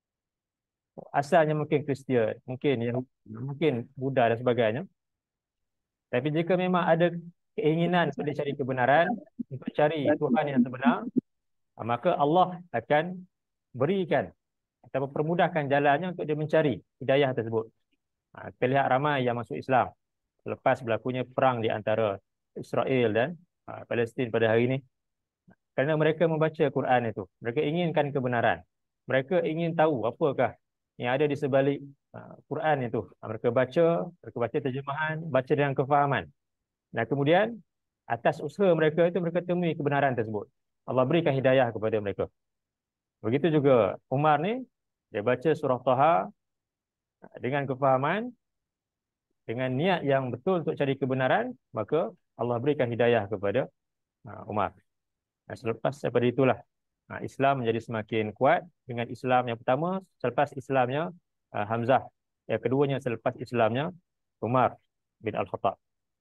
Asalnya mungkin Kristian, mungkin Buddha dan sebagainya. Tapi jika memang ada keinginan untuk cari kebenaran, untuk cari Tuhan yang sebenar, maka Allah akan berikan atau permudahkan jalannya untuk dia mencari hidayah tersebut. Kita lihat ramai yang masuk Islam selepas berlakunya perang di antara Israel dan Palestin pada hari ini. Kerana mereka membaca Quran itu. Mereka inginkan kebenaran. Mereka ingin tahu apakah yang ada di sebalik Quran itu. Mereka baca terjemahan, baca dengan kefahaman. Dan kemudian atas usaha mereka itu mereka temui kebenaran tersebut. Allah berikan hidayah kepada mereka. Begitu juga Umar ni, dia baca surah Taha dengan kefahaman, dengan niat yang betul untuk cari kebenaran, maka Allah berikan hidayah kepada Umar. Dan selepas daripada itulah Islam menjadi semakin kuat. Dengan Islam yang pertama, selepas Islamnya Hamzah. Yang keduanya selepas Islamnya Umar bin Al-Khattab.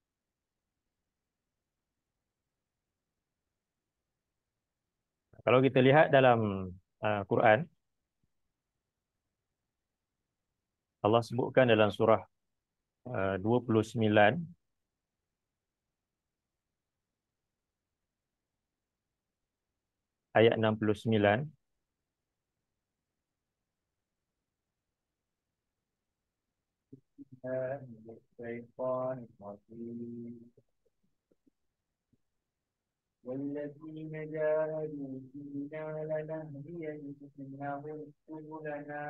Kalau kita lihat dalam Quran, Allah sebutkan dalam surah 29 ayat 69. والذين جاهدوا فينا لنهدينهم سبلنا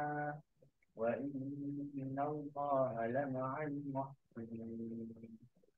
وإن الله لمع المحسنين.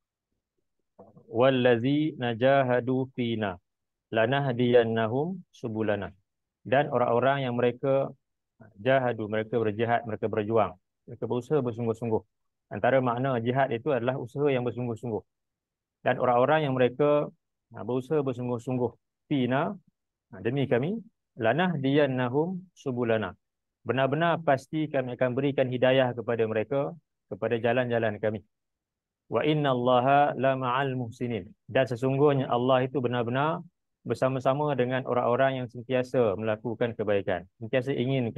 Wallazina jahadu fina lanahdiyannahum subulana. Dan orang-orang yang mereka jahadu, mereka berjihad, mereka berjuang, mereka berusaha bersungguh-sungguh Antara makna jihad itu adalah usaha yang bersungguh-sungguh. Dan orang-orang yang mereka berusaha bersungguh-sungguh fina, demi kami, lanahdiyannahum subulana. Benar-benar pasti kami akan berikan hidayah kepada mereka kepada jalan-jalan kami. Wa innallaha la ma'al muhsinin. Dan sesungguhnya Allah itu benar-benar bersama-sama dengan orang-orang yang sentiasa melakukan kebaikan. Sentiasa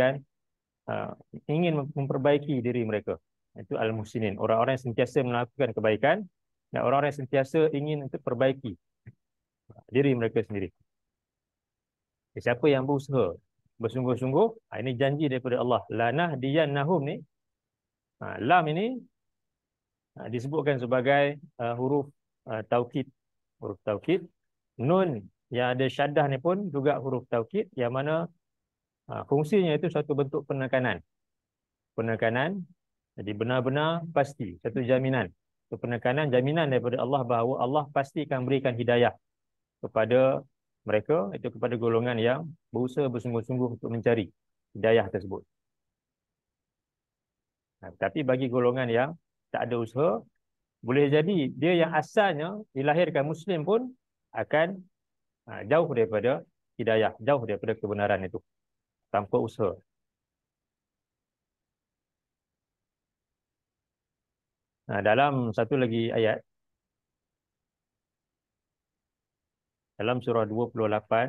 ingin memperbaiki diri mereka. Itu al-muhsinin. Orang-orang yang sentiasa melakukan kebaikan dan orang-orang yang sentiasa ingin untuk perbaiki diri mereka sendiri. Siapa yang berusaha bersungguh-sungguh, ini janji daripada Allah. Lanahdiyannahum ni, lam ini disebutkan sebagai huruf taukid. Huruf taukid. Nun yang ada syaddah ni pun juga huruf taukid, yang mana fungsinya itu satu bentuk penekanan. Penekanan, jadi benar-benar pasti, satu jaminan. Itu penekanan, jaminan daripada Allah bahawa Allah pasti akan berikan hidayah kepada mereka, itu kepada golongan yang berusaha bersungguh-sungguh untuk mencari hidayah tersebut. Tapi bagi golongan yang tak ada usaha, boleh jadi dia yang asalnya dilahirkan Muslim pun akan jauh daripada hidayah, jauh daripada kebenaran itu, tanpa usaha. Dalam satu lagi ayat, dalam surah 28,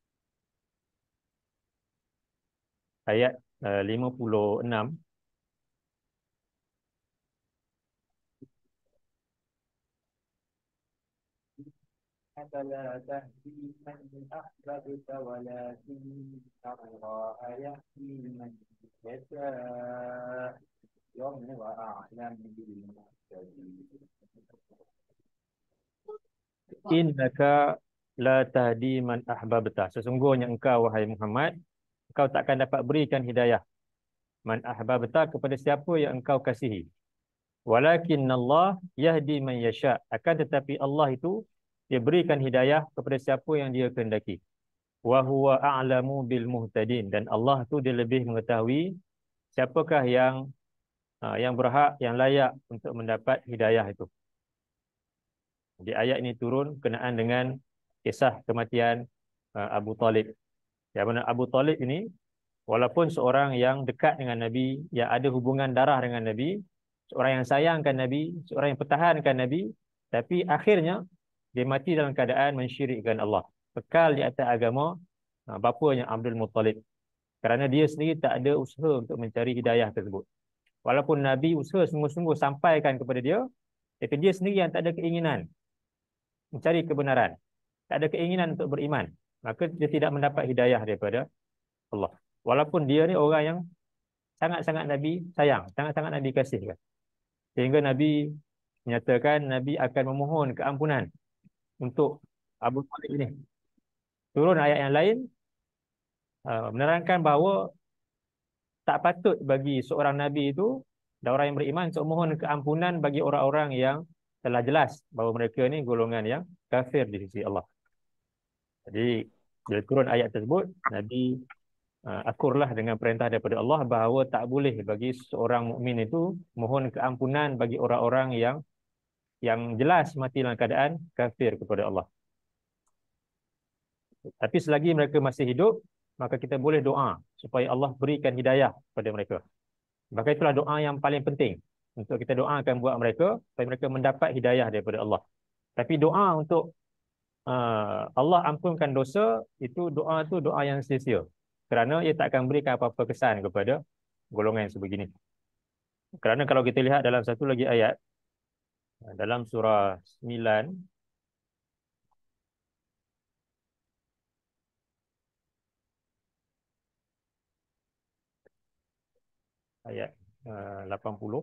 ayat 56, فلا تهدي من أحببت ولكن الله يهدي من يشاء وهو أعلم بالمهتدين. innaka la tahdi man ahbabta. Sesungguhnya engkau, wahai Muhammad, engkau takkan dapat berikan hidayah man ahbabta, kepada siapa yang engkau kasihi. Walakin Allah yahdi man yasha. Akan tetapi Allah itu dia berikan hidayah kepada siapa yang dia kehendaki. Wa huwa a'lamu bil muhtadin. Dan Allah tu dia lebih mengetahui siapakah yang berhak, yang layak untuk mendapat hidayah itu. Di ayat ini turun kenaan dengan kisah kematian Abu Talib. Yang mana Abu Talib ini, walaupun seorang yang dekat dengan Nabi, yang ada hubungan darah dengan Nabi, seorang yang sayangkan Nabi, seorang yang pertahankan Nabi, tapi akhirnya dia mati dalam keadaan mensyirikkan Allah. Kekal di atas agama bapanya Abdul Muttalib. Kerana dia sendiri tak ada usaha untuk mencari hidayah tersebut. Walaupun Nabi usaha sungguh-sungguh sampaikan kepada dia, tapi dia sendiri yang tak ada keinginan mencari kebenaran, tak ada keinginan untuk beriman, maka dia tidak mendapat hidayah daripada Allah. Walaupun dia ni orang yang sangat-sangat Nabi sayang, sangat-sangat Nabi kasihkan. Sehingga Nabi menyatakan Nabi akan memohon keampunan untuk Abu Talib ini. Turun ayat yang lain menerangkan bahawa tak patut bagi seorang Nabi itu dan orang yang beriman untuk memohon keampunan bagi orang-orang yang telah jelas bahawa mereka ni golongan yang kafir di sisi Allah. Jadi bila turun ayat tersebut, Nabi akurlah dengan perintah daripada Allah bahawa tak boleh bagi seorang mukmin itu mohon keampunan bagi orang-orang yang jelas mati dalam keadaan kafir kepada Allah. Tapi selagi mereka masih hidup, maka kita boleh doa supaya Allah berikan hidayah kepada mereka. Maka itulah doa yang paling penting untuk kita doakan buat mereka supaya mereka mendapat hidayah daripada Allah. Tapi doa untuk Allah ampunkan dosa, itu doa yang sia-sia. Kerana ia tak akan berikan apa-apa kesan kepada golongan yang sebegini. Kerana kalau kita lihat dalam satu lagi ayat, dalam surah 9, ayat 80.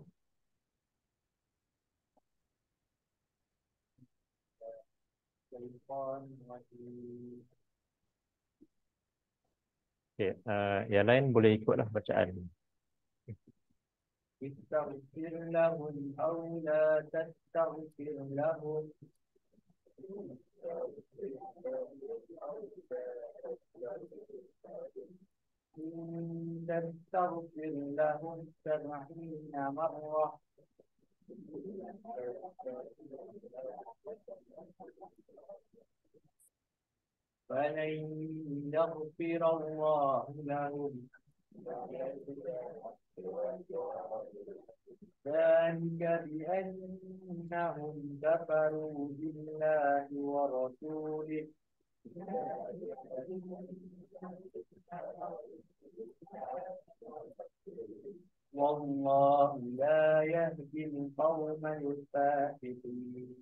Okay, yang lain boleh ikutlah bacaan. استغفر لهم أو لا تستغفر لهم إن تستغفر لهم 70 مرة فلن يغفر الله لهم ذلك بأنهم كفروا بالله ورسوله والله لا يهدي القوم الفاسقين.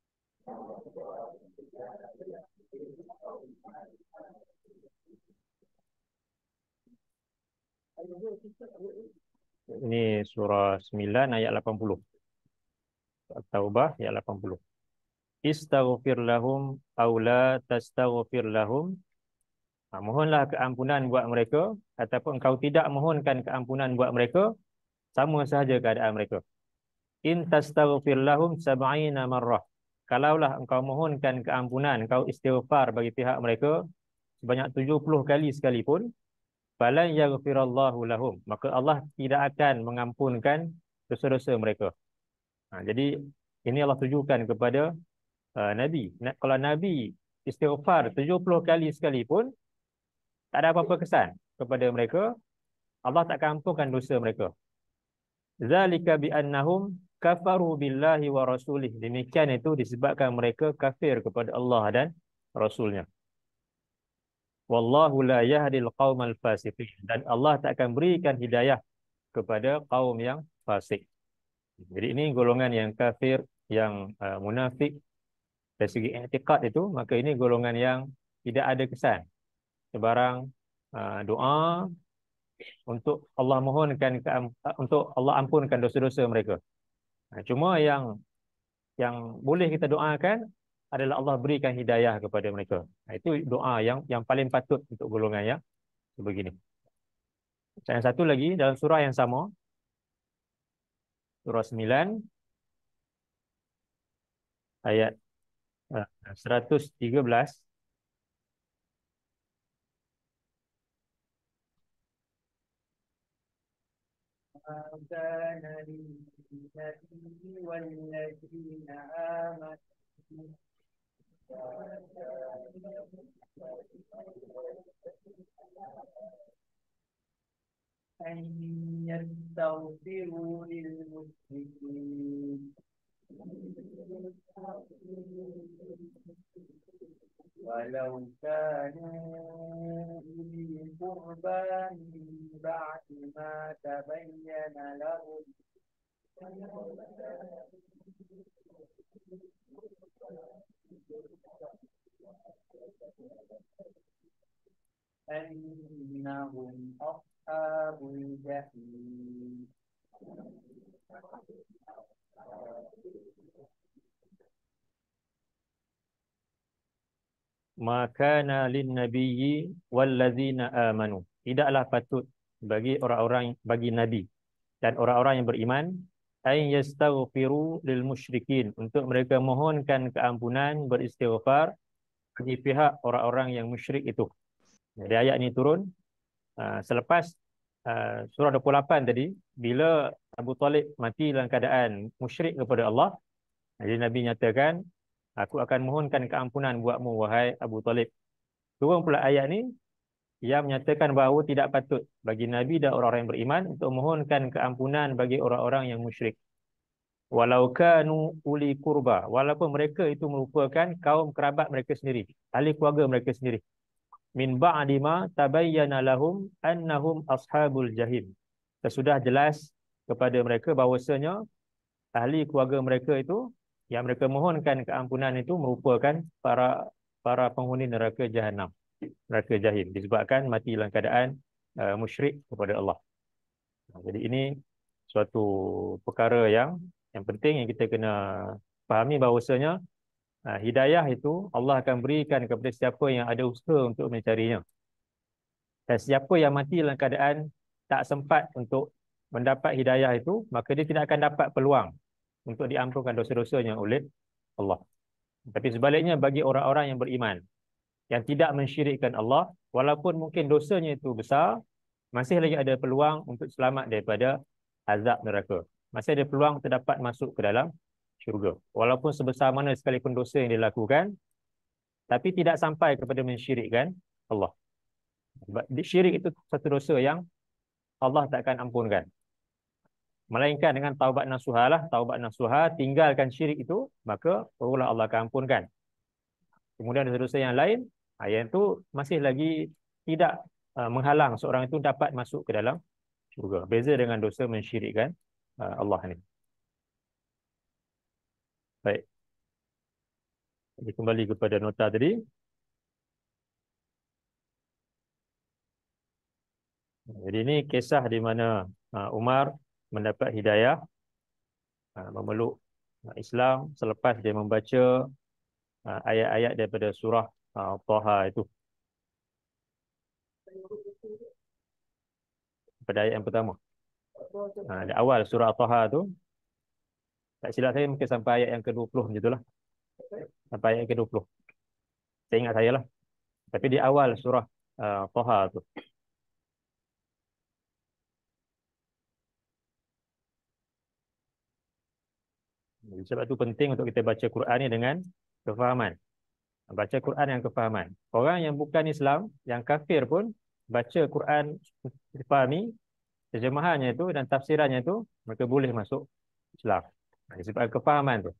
Ini surah 9 ayat 80. At-Taubah ayat 80. Istaghfir lahum aw la tastaghfir lahum. Mohonlah keampunan buat mereka ataupun engkau tidak mohonkan keampunan buat mereka, sama sahaja keadaan mereka. In tastaghfir lahum sab'ina marrah. Kalaulah engkau mohonkan keampunan, engkau istighfar bagi pihak mereka sebanyak 70 kali sekalipun, falan yaghfirallahu lahum, maka Allah tidak akan mengampunkan dosa-dosa mereka. Jadi ini Allah tujukan kepada Nabi. Kalau Nabi istighfar 70 kali sekalipun, tak ada apa-apa kesan kepada mereka, Allah tak akan ampunkan dosa mereka. Zalika bi annahum kafaru billahi wa rasulih. Demikian itu disebabkan mereka kafir kepada Allah dan Rasulnya. Wallahu la yahdil qaumal fasiqin. Dan Allah tak akan berikan hidayah kepada kaum yang fasik. Jadi ini golongan yang kafir, yang munafik dari segi i'tiqad itu, maka ini golongan yang tidak ada kesan. Sebarang doa untuk Allah mohonkan untuk Allah ampunkan dosa-dosa mereka. Cuma yang boleh kita doakan adalah Allah berikan hidayah kepada mereka. Itu doa yang paling patut untuk golongan yang sebegini. Yang satu lagi dalam surah yang sama, surah 9 ayat 113. ما كان للنبي والذين آمنوا أن يستغفروا للمشركين ولو كانوا أولي قربى من بعد ما تبين لهم أنهم أصحاب الجحيم. Makana lin nabiyyi wallazina amanu. Tidaklah patut bagi orang-orang, bagi nabi dan orang-orang yang beriman, ay yastaghfiru lil musyrikin, untuk mereka mohonkan keampunan, beristighfar bagi pihak orang-orang yang musyrik itu. Jadi ayat ini turun selepas surah 28 tadi, bila Abu Talib mati dalam keadaan musyrik kepada Allah. Jadi Nabi nyatakan, aku akan mohonkan keampunan buatmu wahai Abu Talib. Turun pula ayat ni yang menyatakan bahawa tidak patut bagi Nabi dan orang-orang yang beriman untuk mohonkan keampunan bagi orang-orang yang musyrik. Walau kanu uli kurba, walaupun mereka itu merupakan kaum kerabat mereka sendiri, ahli keluarga mereka sendiri. Min ba'di ma tabayyana lahum annahum ashabul jahim. Sesudah jelas kepada mereka bahawasanya ahli keluarga mereka itu yang mereka mohonkan keampunan itu merupakan para penghuni neraka Jahannam, neraka Jahim, disebabkan mati dalam keadaan musyrik kepada Allah. Jadi ini suatu perkara yang penting yang kita kena fahami, bahawasanya hidayah itu Allah akan berikan kepada siapa yang ada usaha untuk mencarinya. Dan siapa yang mati dalam keadaan tak sempat untuk mendapat hidayah itu, maka dia tidak akan dapat peluang untuk diampunkan dosa-dosanya oleh Allah. Tapi sebaliknya, bagi orang-orang yang beriman, yang tidak mensyirikkan Allah, walaupun mungkin dosanya itu besar, masih lagi ada peluang untuk selamat daripada azab neraka. masih ada peluang terdapat masuk ke dalam syurga. Walaupun sebesar mana sekalipun dosa yang dilakukan, tapi tidak sampai kepada mensyirikkan Allah. Syirik itu satu dosa yang Allah takkan ampunkan. Melainkan dengan taubat nasuha lah, taubat nasuha, tinggalkan syirik itu, maka barulah Allah akan ampunkan. Kemudian dosa-dosa yang lain, yang itu masih lagi tidak menghalang seorang itu dapat masuk ke dalam syurga. Beza dengan dosa mensyirikkan Allah ni. Baik. Jadi kembali kepada nota tadi. Jadi ini kisah di mana Umar mendapat hidayah, memeluk Islam selepas dia membaca ayat-ayat daripada surah Taha itu. Pada ayat yang pertama. Di awal surah Taha tu, tak silap saya mungkin sampai ayat yang ke-20 macam itulah. Sampai ayat yang ke-20. Saya ingat saya lah. Tapi di awal surah Taha tu. Sebab itu penting untuk kita baca Quran ni dengan kefahaman. Baca Quran yang kefahaman. Orang yang bukan Islam, yang kafir pun baca Quran difahami terjemahannya itu dan tafsirannya itu, mereka boleh masuk Islam. Disebabkan kefahaman tu.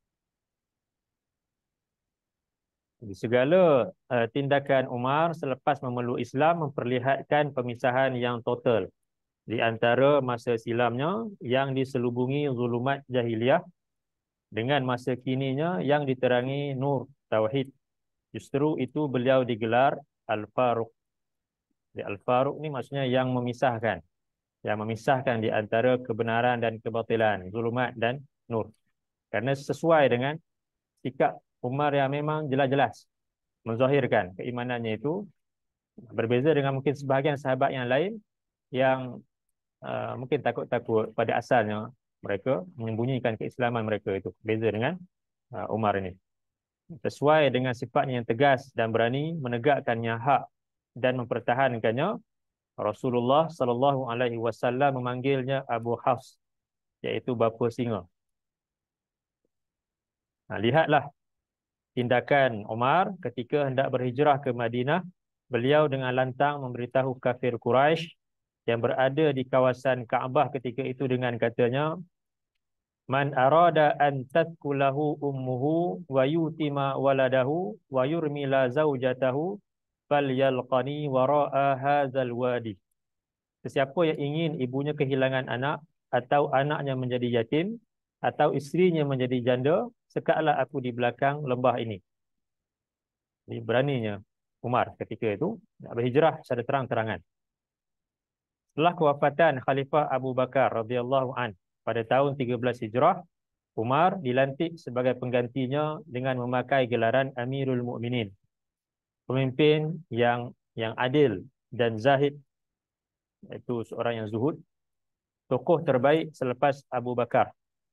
Jadi segala tindakan Umar selepas memeluk Islam memperlihatkan pemisahan yang total di antara masa silamnya yang diselubungi zulumat jahiliyah dengan masa kininya yang diterangi nur tauhid. Justru itu beliau digelar Al-Faruq. Al-Faruq ni maksudnya yang memisahkan. Yang memisahkan di antara kebenaran dan kebatilan, zulumat dan nur. Kerana sesuai dengan sikap Umar yang memang jelas-jelas menzahirkan keimanannya itu, berbeza dengan mungkin sebahagian sahabat yang lain yang mungkin takut-takut pada asalnya, mereka menyembunyikan keislaman mereka itu. Beza dengan Umar ini. Sesuai dengan sifatnya yang tegas dan berani menegakkannya hak dan mempertahankannya, Rasulullah sallallahu alaihi wasallam memanggilnya Abu Hafs, iaitu bapa singa. Lihatlah tindakan Umar ketika hendak berhijrah ke Madinah. Beliau dengan lantang memberitahu kafir Quraisy yang berada di kawasan Kaabah ketika itu dengan katanya, "Man arada an tadkulahu ummuhu wa yutima waladahu wa yurmila zaujatahu falyalqani wara'a hadzal wadi." Sesiapa yang ingin ibunya kehilangan anak atau anaknya menjadi yatim atau isterinya menjadi janda, sekatlah aku di belakang lembah ini. Ini beraninya Umar ketika itu nak berhijrah secara terang-terangan. Setelah kewafatan Khalifah Abu Bakar radhiyallahu an pada tahun 13 Hijrah, Umar dilantik sebagai penggantinya dengan memakai gelaran Amirul Mukminin. Pemimpin yang adil dan zahid, iaitu seorang yang zuhud, tokoh terbaik selepas Abu Bakar.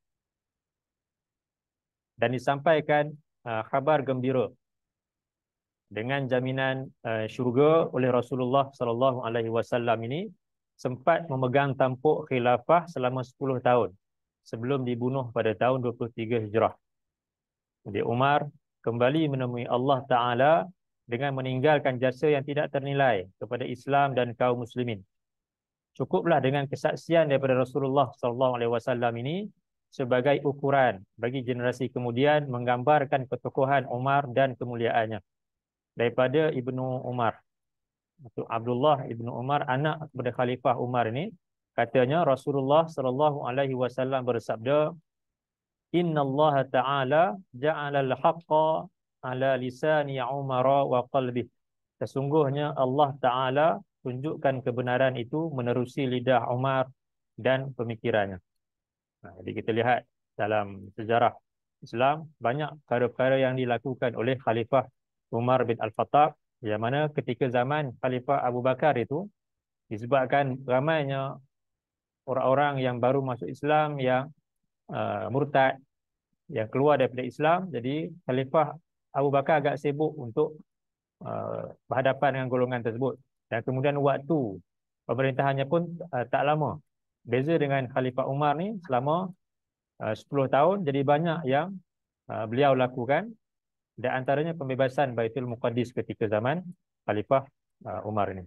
Dan disampaikan khabar gembira dengan jaminan syurga oleh Rasulullah sallallahu alaihi wasallam ini, sempat memegang tampuk khilafah selama 10 tahun sebelum dibunuh pada tahun 23 Hijrah. Jadi Umar kembali menemui Allah Ta'ala dengan meninggalkan jasa yang tidak ternilai kepada Islam dan kaum muslimin. Cukuplah dengan kesaksian daripada Rasulullah sallallahu alaihi wasallam ini sebagai ukuran bagi generasi kemudian menggambarkan ketokohan Umar dan kemuliaannya. Daripada Ibnu Umar, Abdullah Ibnu Umar, anak kepada Khalifah Umar ini, katanya Rasulullah sallallahu alaihi wasallam bersabda, "Innallaha ta'ala ja'ala al-haqqa ala lisani Umar wa qalbih." Sesungguhnya Allah Ta'ala tunjukkan kebenaran itu menerusi lidah Umar dan pemikirannya. Jadi kita lihat dalam sejarah Islam, banyak perkara-perkara yang dilakukan oleh Khalifah Umar bin Al-Khattab, yang mana ketika zaman Khalifah Abu Bakar itu, disebabkan ramainya orang-orang yang baru masuk Islam, yang murtad, yang keluar daripada Islam, jadi Khalifah Abu Bakar agak sibuk untuk berhadapan dengan golongan tersebut. Dan kemudian waktu pemerintahannya pun tak lama. Beza dengan Khalifah Umar ni selama 10 tahun, jadi banyak yang beliau lakukan. Dan antaranya pembebasan Baitul Muqaddis ketika zaman Khalifah Umar ini.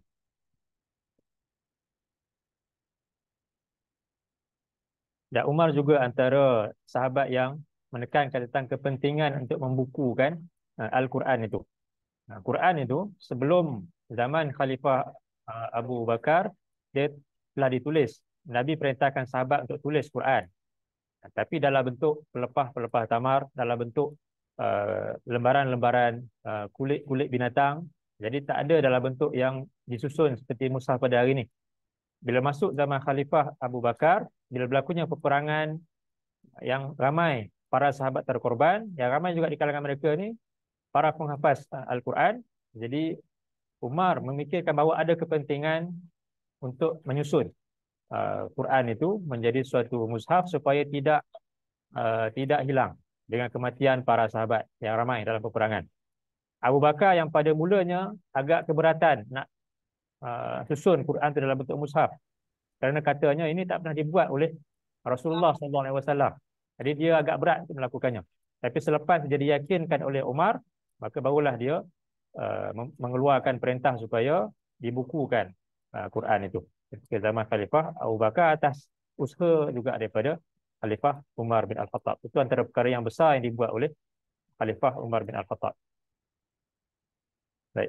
Dan Umar juga antara sahabat yang menekankan tentang kepentingan untuk membukukan Al-Quran itu. Quran itu sebelum zaman Khalifah Abu Bakar, dia telah ditulis. Nabi perintahkan sahabat untuk tulis Quran. Tapi dalam bentuk pelepah-pelepah tamar, dalam bentuk lembaran-lembaran kulit-kulit binatang. Jadi tak ada dalam bentuk yang disusun seperti mushaf pada hari ini. Bila masuk zaman Khalifah Abu Bakar, bila berlakunya peperangan yang ramai para sahabat terkorban, yang ramai juga di kalangan mereka ni para penghafaz Al-Quran. Jadi Umar memikirkan bahawa ada kepentingan untuk menyusun Quran itu menjadi suatu mushaf supaya tidak hilang dengan kematian para sahabat yang ramai dalam peperangan. Abu Bakar yang pada mulanya agak keberatan nak susun Quran itu dalam bentuk mushaf, kerana katanya ini tak pernah dibuat oleh Rasulullah SAW. Jadi dia agak berat untuk melakukannya. Tapi selepas dia diyakinkan oleh Umar, maka barulah dia mengeluarkan perintah supaya dibukukan Quran itu. Ketika zaman Khalifah Abu Bakar atas usaha juga daripada Khalifah Umar bin Al-Khattab. Itu antara perkara yang besar yang dibuat oleh Khalifah Umar bin Al-Khattab. Baik.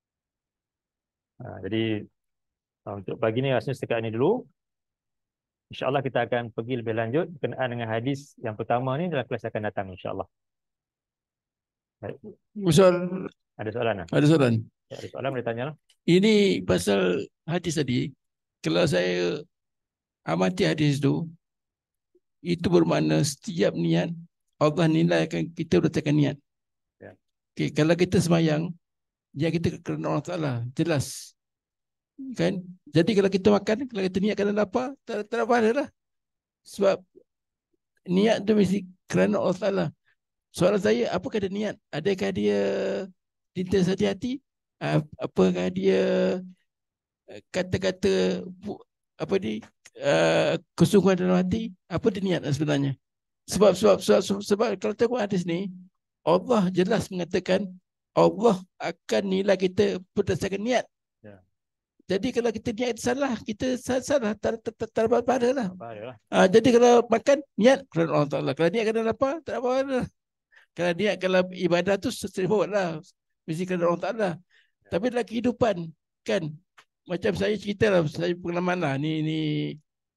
Jadi untuk pagi ni rasanya setakat ini dulu. InsyaAllah kita akan pergi lebih lanjut berkenaan dengan hadis yang pertama ni dalam kelas akan datang insyaAllah. Baik. Soal, Ada soalan tak? ada soalan. Ya, ada soalan boleh tanya lah. Ini pasal hadis tadi. Kalau saya amati hadis itu bermakna setiap niat Allah nilai akan kita berdasarkan niat. Ya. Okay, kalau kita semayang, niat kita kerana Allah Ta'ala, jelas. Kan? Jadi kalau kita makan, kalau kita niat kerana apa, tak apa dah lah. Sebab niat tu mesti kerana Allah Ta'ala. Soalan saya, apakah dia niat? Adakah dia lintas hati-hati? Apakah dia kata-kata apa ni kesungguhan dalam hati? Apa dia niat sebenarnya? Sebab kalau tengok hadis ni, Allah jelas mengatakan Allah akan nilai kita berdasarkan niat. Ya. Jadi kalau kita niat salah, kita salah, tak dapat pahala lah. Baiklah. Jadi kalau makan, niat kerana Allah Ta'ala. Kalau niat kerana apa, tak dapat pahala lah. Kalau niat, kalau ibadah tu straightforward lah. Mesti kerana Allah Ta'ala. Tapi dalam kehidupan, kan, macam saya cerita lah, saya pengalaman lah. Ni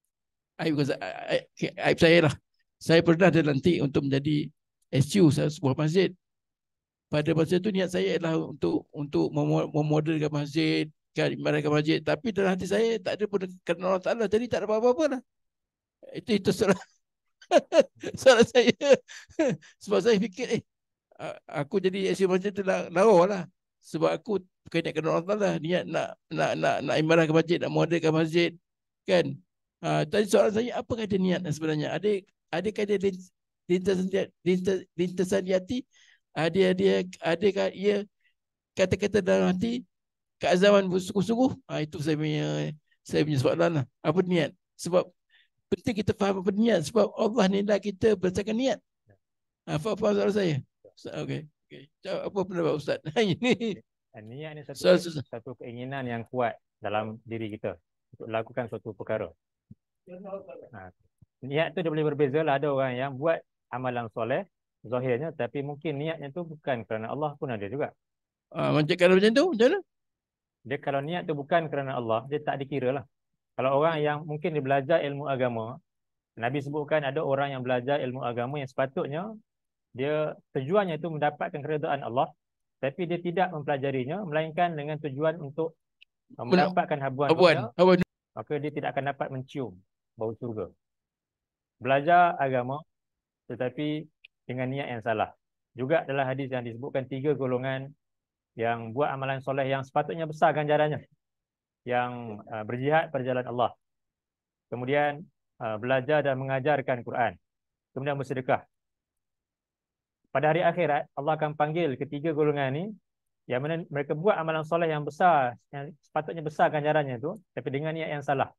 aib saya lah. Saya pernah dilantik untuk menjadi SU sebuah masjid. Pada masa itu niat saya adalah untuk memodelkan masjid, ibaratkan masjid. Tapi dalam hati saya tak ada pun kerana Allah Ta'ala. Jadi tak ada apa-apa lah. Itu soalan soalan saya. Sebab saya fikir aku jadi SU masjid tu lawa lah. Sebab aku bukan niat kerana Allah Ta'ala. Niat nak ibaratkan masjid, nak modelkan masjid. Kan? Tadi soalan saya, apakah dia niat sebenarnya? Adakah dia lintasan di hati? Adakah ia kata-kata dalam hati keazaman bersungguh-sungguh? Itu saya punya soalan lah. Apa niat? Sebab penting kita faham apa niat. Sebab Allah nilai kita berdasarkan niat. Faham soalan saya? Okey. Apa pendapat Ustaz? Ini Niat ni So- satu keinginan yang kuat dalam diri kita untuk lakukan suatu perkara. Niat tu dia boleh berbeza lah. Ada orang yang buat amalan soleh zahirnya, tapi mungkin niatnya tu bukan kerana Allah pun ada juga. macam kalau macam tu, macam mana? Dia kalau niat tu bukan kerana Allah, dia tak dikira lah. Kalau orang yang mungkin dia belajar ilmu agama, Nabi sebutkan ada orang yang belajar ilmu agama yang sepatutnya dia tujuannya itu mendapatkan keredaan Allah, tapi dia tidak mempelajarinya melainkan dengan tujuan untuk mendapatkan habuan dunia, maka dia tidak akan dapat mencium bau surga. Belajar agama tetapi dengan niat yang salah. Juga dalam hadis yang disebutkan 3 golongan yang buat amalan soleh yang sepatutnya besar ganjarannya, yang berjihad pada jalan Allah, kemudian belajar dan mengajarkan Quran, kemudian bersedekah. Pada hari akhirat Allah akan panggil ketiga golongan ini, yang mana mereka buat amalan soleh yang besar, yang sepatutnya besar ganjarannya itu, tapi dengan niat yang salah.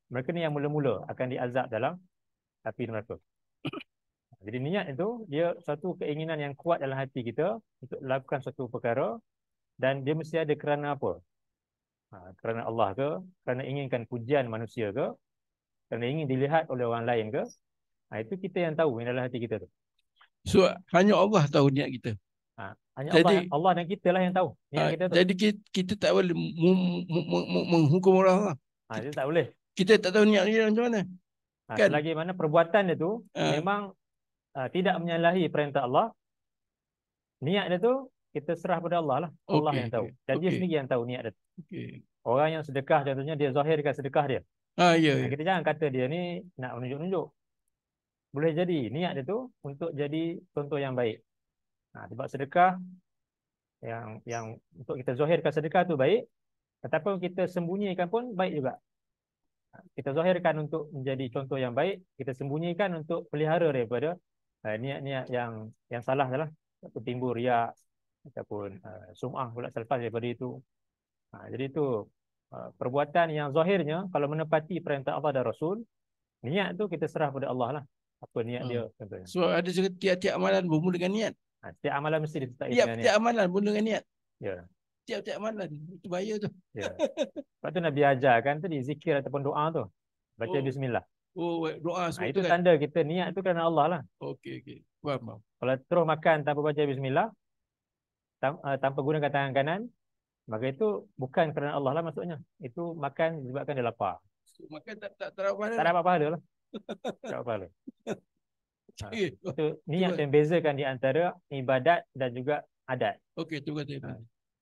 Mereka ni yang mula-mula akan diazab dalam api neraka. Jadi niat itu dia satu keinginan yang kuat dalam hati kita untuk lakukan satu perkara, dan dia mesti ada kerana apa? Kerana Allah ke, kerana inginkan pujian manusia ke, kerana ingin dilihat oleh orang lain ke. Itu kita yang tahu yang dalam hati kita tu. So hanya Allah tahu niat kita. Hanya Jadi Allah dan kita lah yang tahu niat kita tu. jadi kita tak boleh menghukum orang lah. Dia tak boleh. Kita tak tahu niat dia macam mana. Kan? Selagi mana perbuatan dia tu memang tidak menyalahi perintah Allah, niat dia tu kita serah pada Allah lah. Allah yang tahu. Dan dia sendiri yang tahu niat dia tu. Orang yang sedekah contohnya, dia zahirkan sedekah dia. Kita jangan kata dia ni nak menunjuk-nunjuk. Boleh jadi niat dia tu untuk jadi contoh yang baik. Sebab sedekah yang untuk kita zahirkan sedekah tu baik, tetapi kita sembunyikan pun baik juga. Kita zahirkan untuk menjadi contoh yang baik, kita sembunyikan untuk pelihara daripada niat-niat yang salah salah, ataupun timbul riak ataupun sum'ah pula selepas daripada itu. Jadi itu perbuatan yang zahirnya kalau menepati perintah Allah dan Rasul, niat tu kita serah pada Allah lah. Apa niat dia contohnya. So ada juga tiap-tiap amalan bermula dengan niat. Setiap amalan mesti disertai dengan niat. Tiap amalan bermula dengan niat. Ya. Tiap-tiap amalan. Itu bahaya tu. Ya. Sebab tu Nabi ajarkan tadi zikir ataupun doa tu. Baca bismillah. Doa itu kan tanda kita niat tu kerana Allah lah. Okey. Faham. Kalau terus makan tanpa baca bismillah, tanpa gunakan tangan kanan, maka itu bukan kerana Allah lah maksudnya. Itu makan disebabkan dia lapar. Makan tak dapat pahala. Tak dapat pahala lah. Tak dapat pahala. Itu niat yang bezakan di antara ibadat dan juga adat. Okey, tu kata.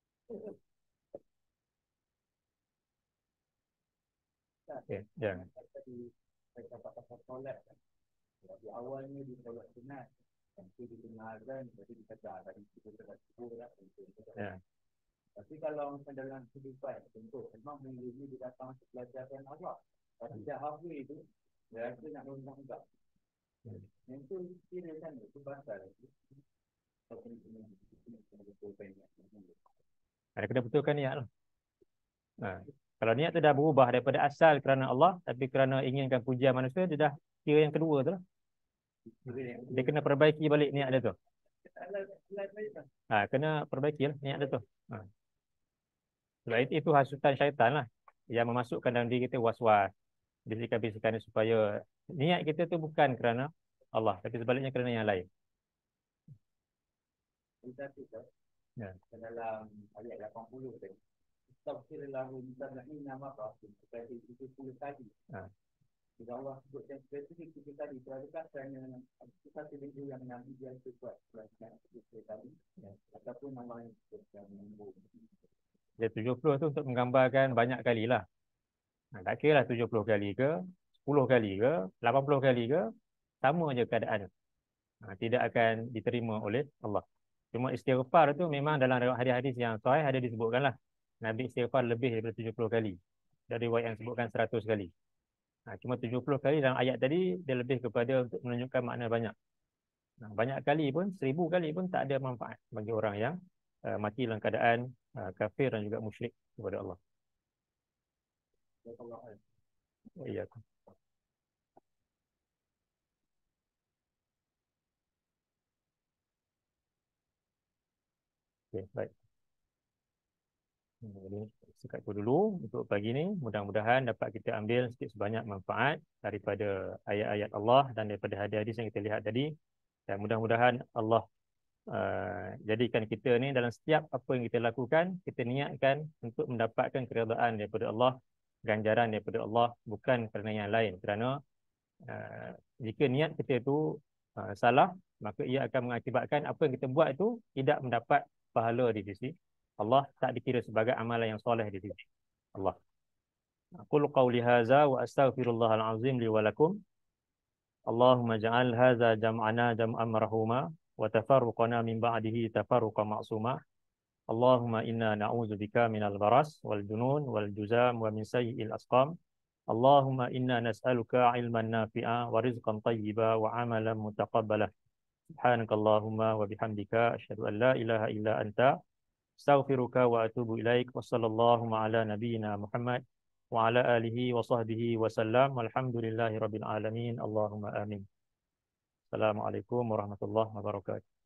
Jangan. Di awalnya di solat sunat, nanti di tengah azan, nanti di sedar tadi kita subuh lah. Tapi kalau dalam kehidupan tentu memang minggu ini dia datang untuk belajarkan Allah. Tapi dah halfway itu dia rasa nak undang juga. Itu kira kan itu pasal. Ada kena betulkan niat lah. Kalau niat tu dah berubah daripada asal kerana Allah, tapi kerana inginkan pujian manusia, dia dah kira yang kedua tu lah. Dia kena perbaiki balik niat dia tu. Kena perbaiki lah niat dia tu. Sebab itu hasutan syaitan lah yang memasukkan dalam diri kita was-was, bisikan-bisikan supaya niat kita tu bukan kerana Allah, tapi sebaliknya kerana yang lain. Dalam ayat 80 tadi, Astaghfirullahu minna nama seperti itu 10 kali. Bila Allah sebutkan spesifik itu tadi, adakah kerana kita sendiri yang Nabi dia buat belajar itu tadi, ataupun nama yang disebutkan nombor. Dia 70 tu untuk menggambarkan banyak kali lah. Tak kira lah 70 kali ke, 10 kali ke, 80 kali ke, sama je keadaan. Tidak akan diterima oleh Allah. Cuma istighfar tu memang dalam hadis-hadis yang sahih ada disebutkan lah. Nabi istighfar lebih daripada 70 kali. Dari riwayat yang sebutkan 100 kali. Cuma 70 kali dalam ayat tadi, dia lebih kepada untuk menunjukkan makna banyak. Banyak kali pun, 1000 kali pun tak ada manfaat bagi orang yang mati dalam keadaan kafir dan juga musyrik kepada Allah. Ya. Okay, baik. Jadi sekat itu dulu untuk pagi ni. Mudah-mudahan dapat kita ambil sedikit sebanyak manfaat daripada ayat-ayat Allah dan daripada hadis-hadis yang kita lihat tadi. Dan mudah-mudahan Allah jadikan kita ni dalam setiap apa yang kita lakukan, kita niatkan untuk mendapatkan keredaan daripada Allah, ganjaran daripada Allah, bukan kerana yang lain. Kerana jika niat kita itu salah, maka ia akan mengakibatkan apa yang kita buat itu tidak mendapat pahala di sisi Allah, tak dikira sebagai amalan yang soleh di sisi Allah. Qul qawli hadza wa astaghfirullahal azim li wa lakum. Allahumma ja'al hadza jam'ana jam'an marhuma wa tafarruqana min ba'dihi tafarruqan ma'suma. Allahumma inna na'udzubika minal baras wal junun wal juzam wa min sayyi'il asqam. Allahumma inna nas'aluka ilman nafi'a wa rizqan tayyiba wa amalan mutaqabbala. Subhanakallahumma wa bihamdika asyhadu an la ilaha illa anta astaghfiruka wa atubu ilaik. Wa sallallahu ala nabiyyina Muhammad wa ala alihi wa sahbihi wa sallam. Walhamdulillahi rabbil alamin. Allahumma amin. Assalamualaikum warahmatullahi wabarakatuh.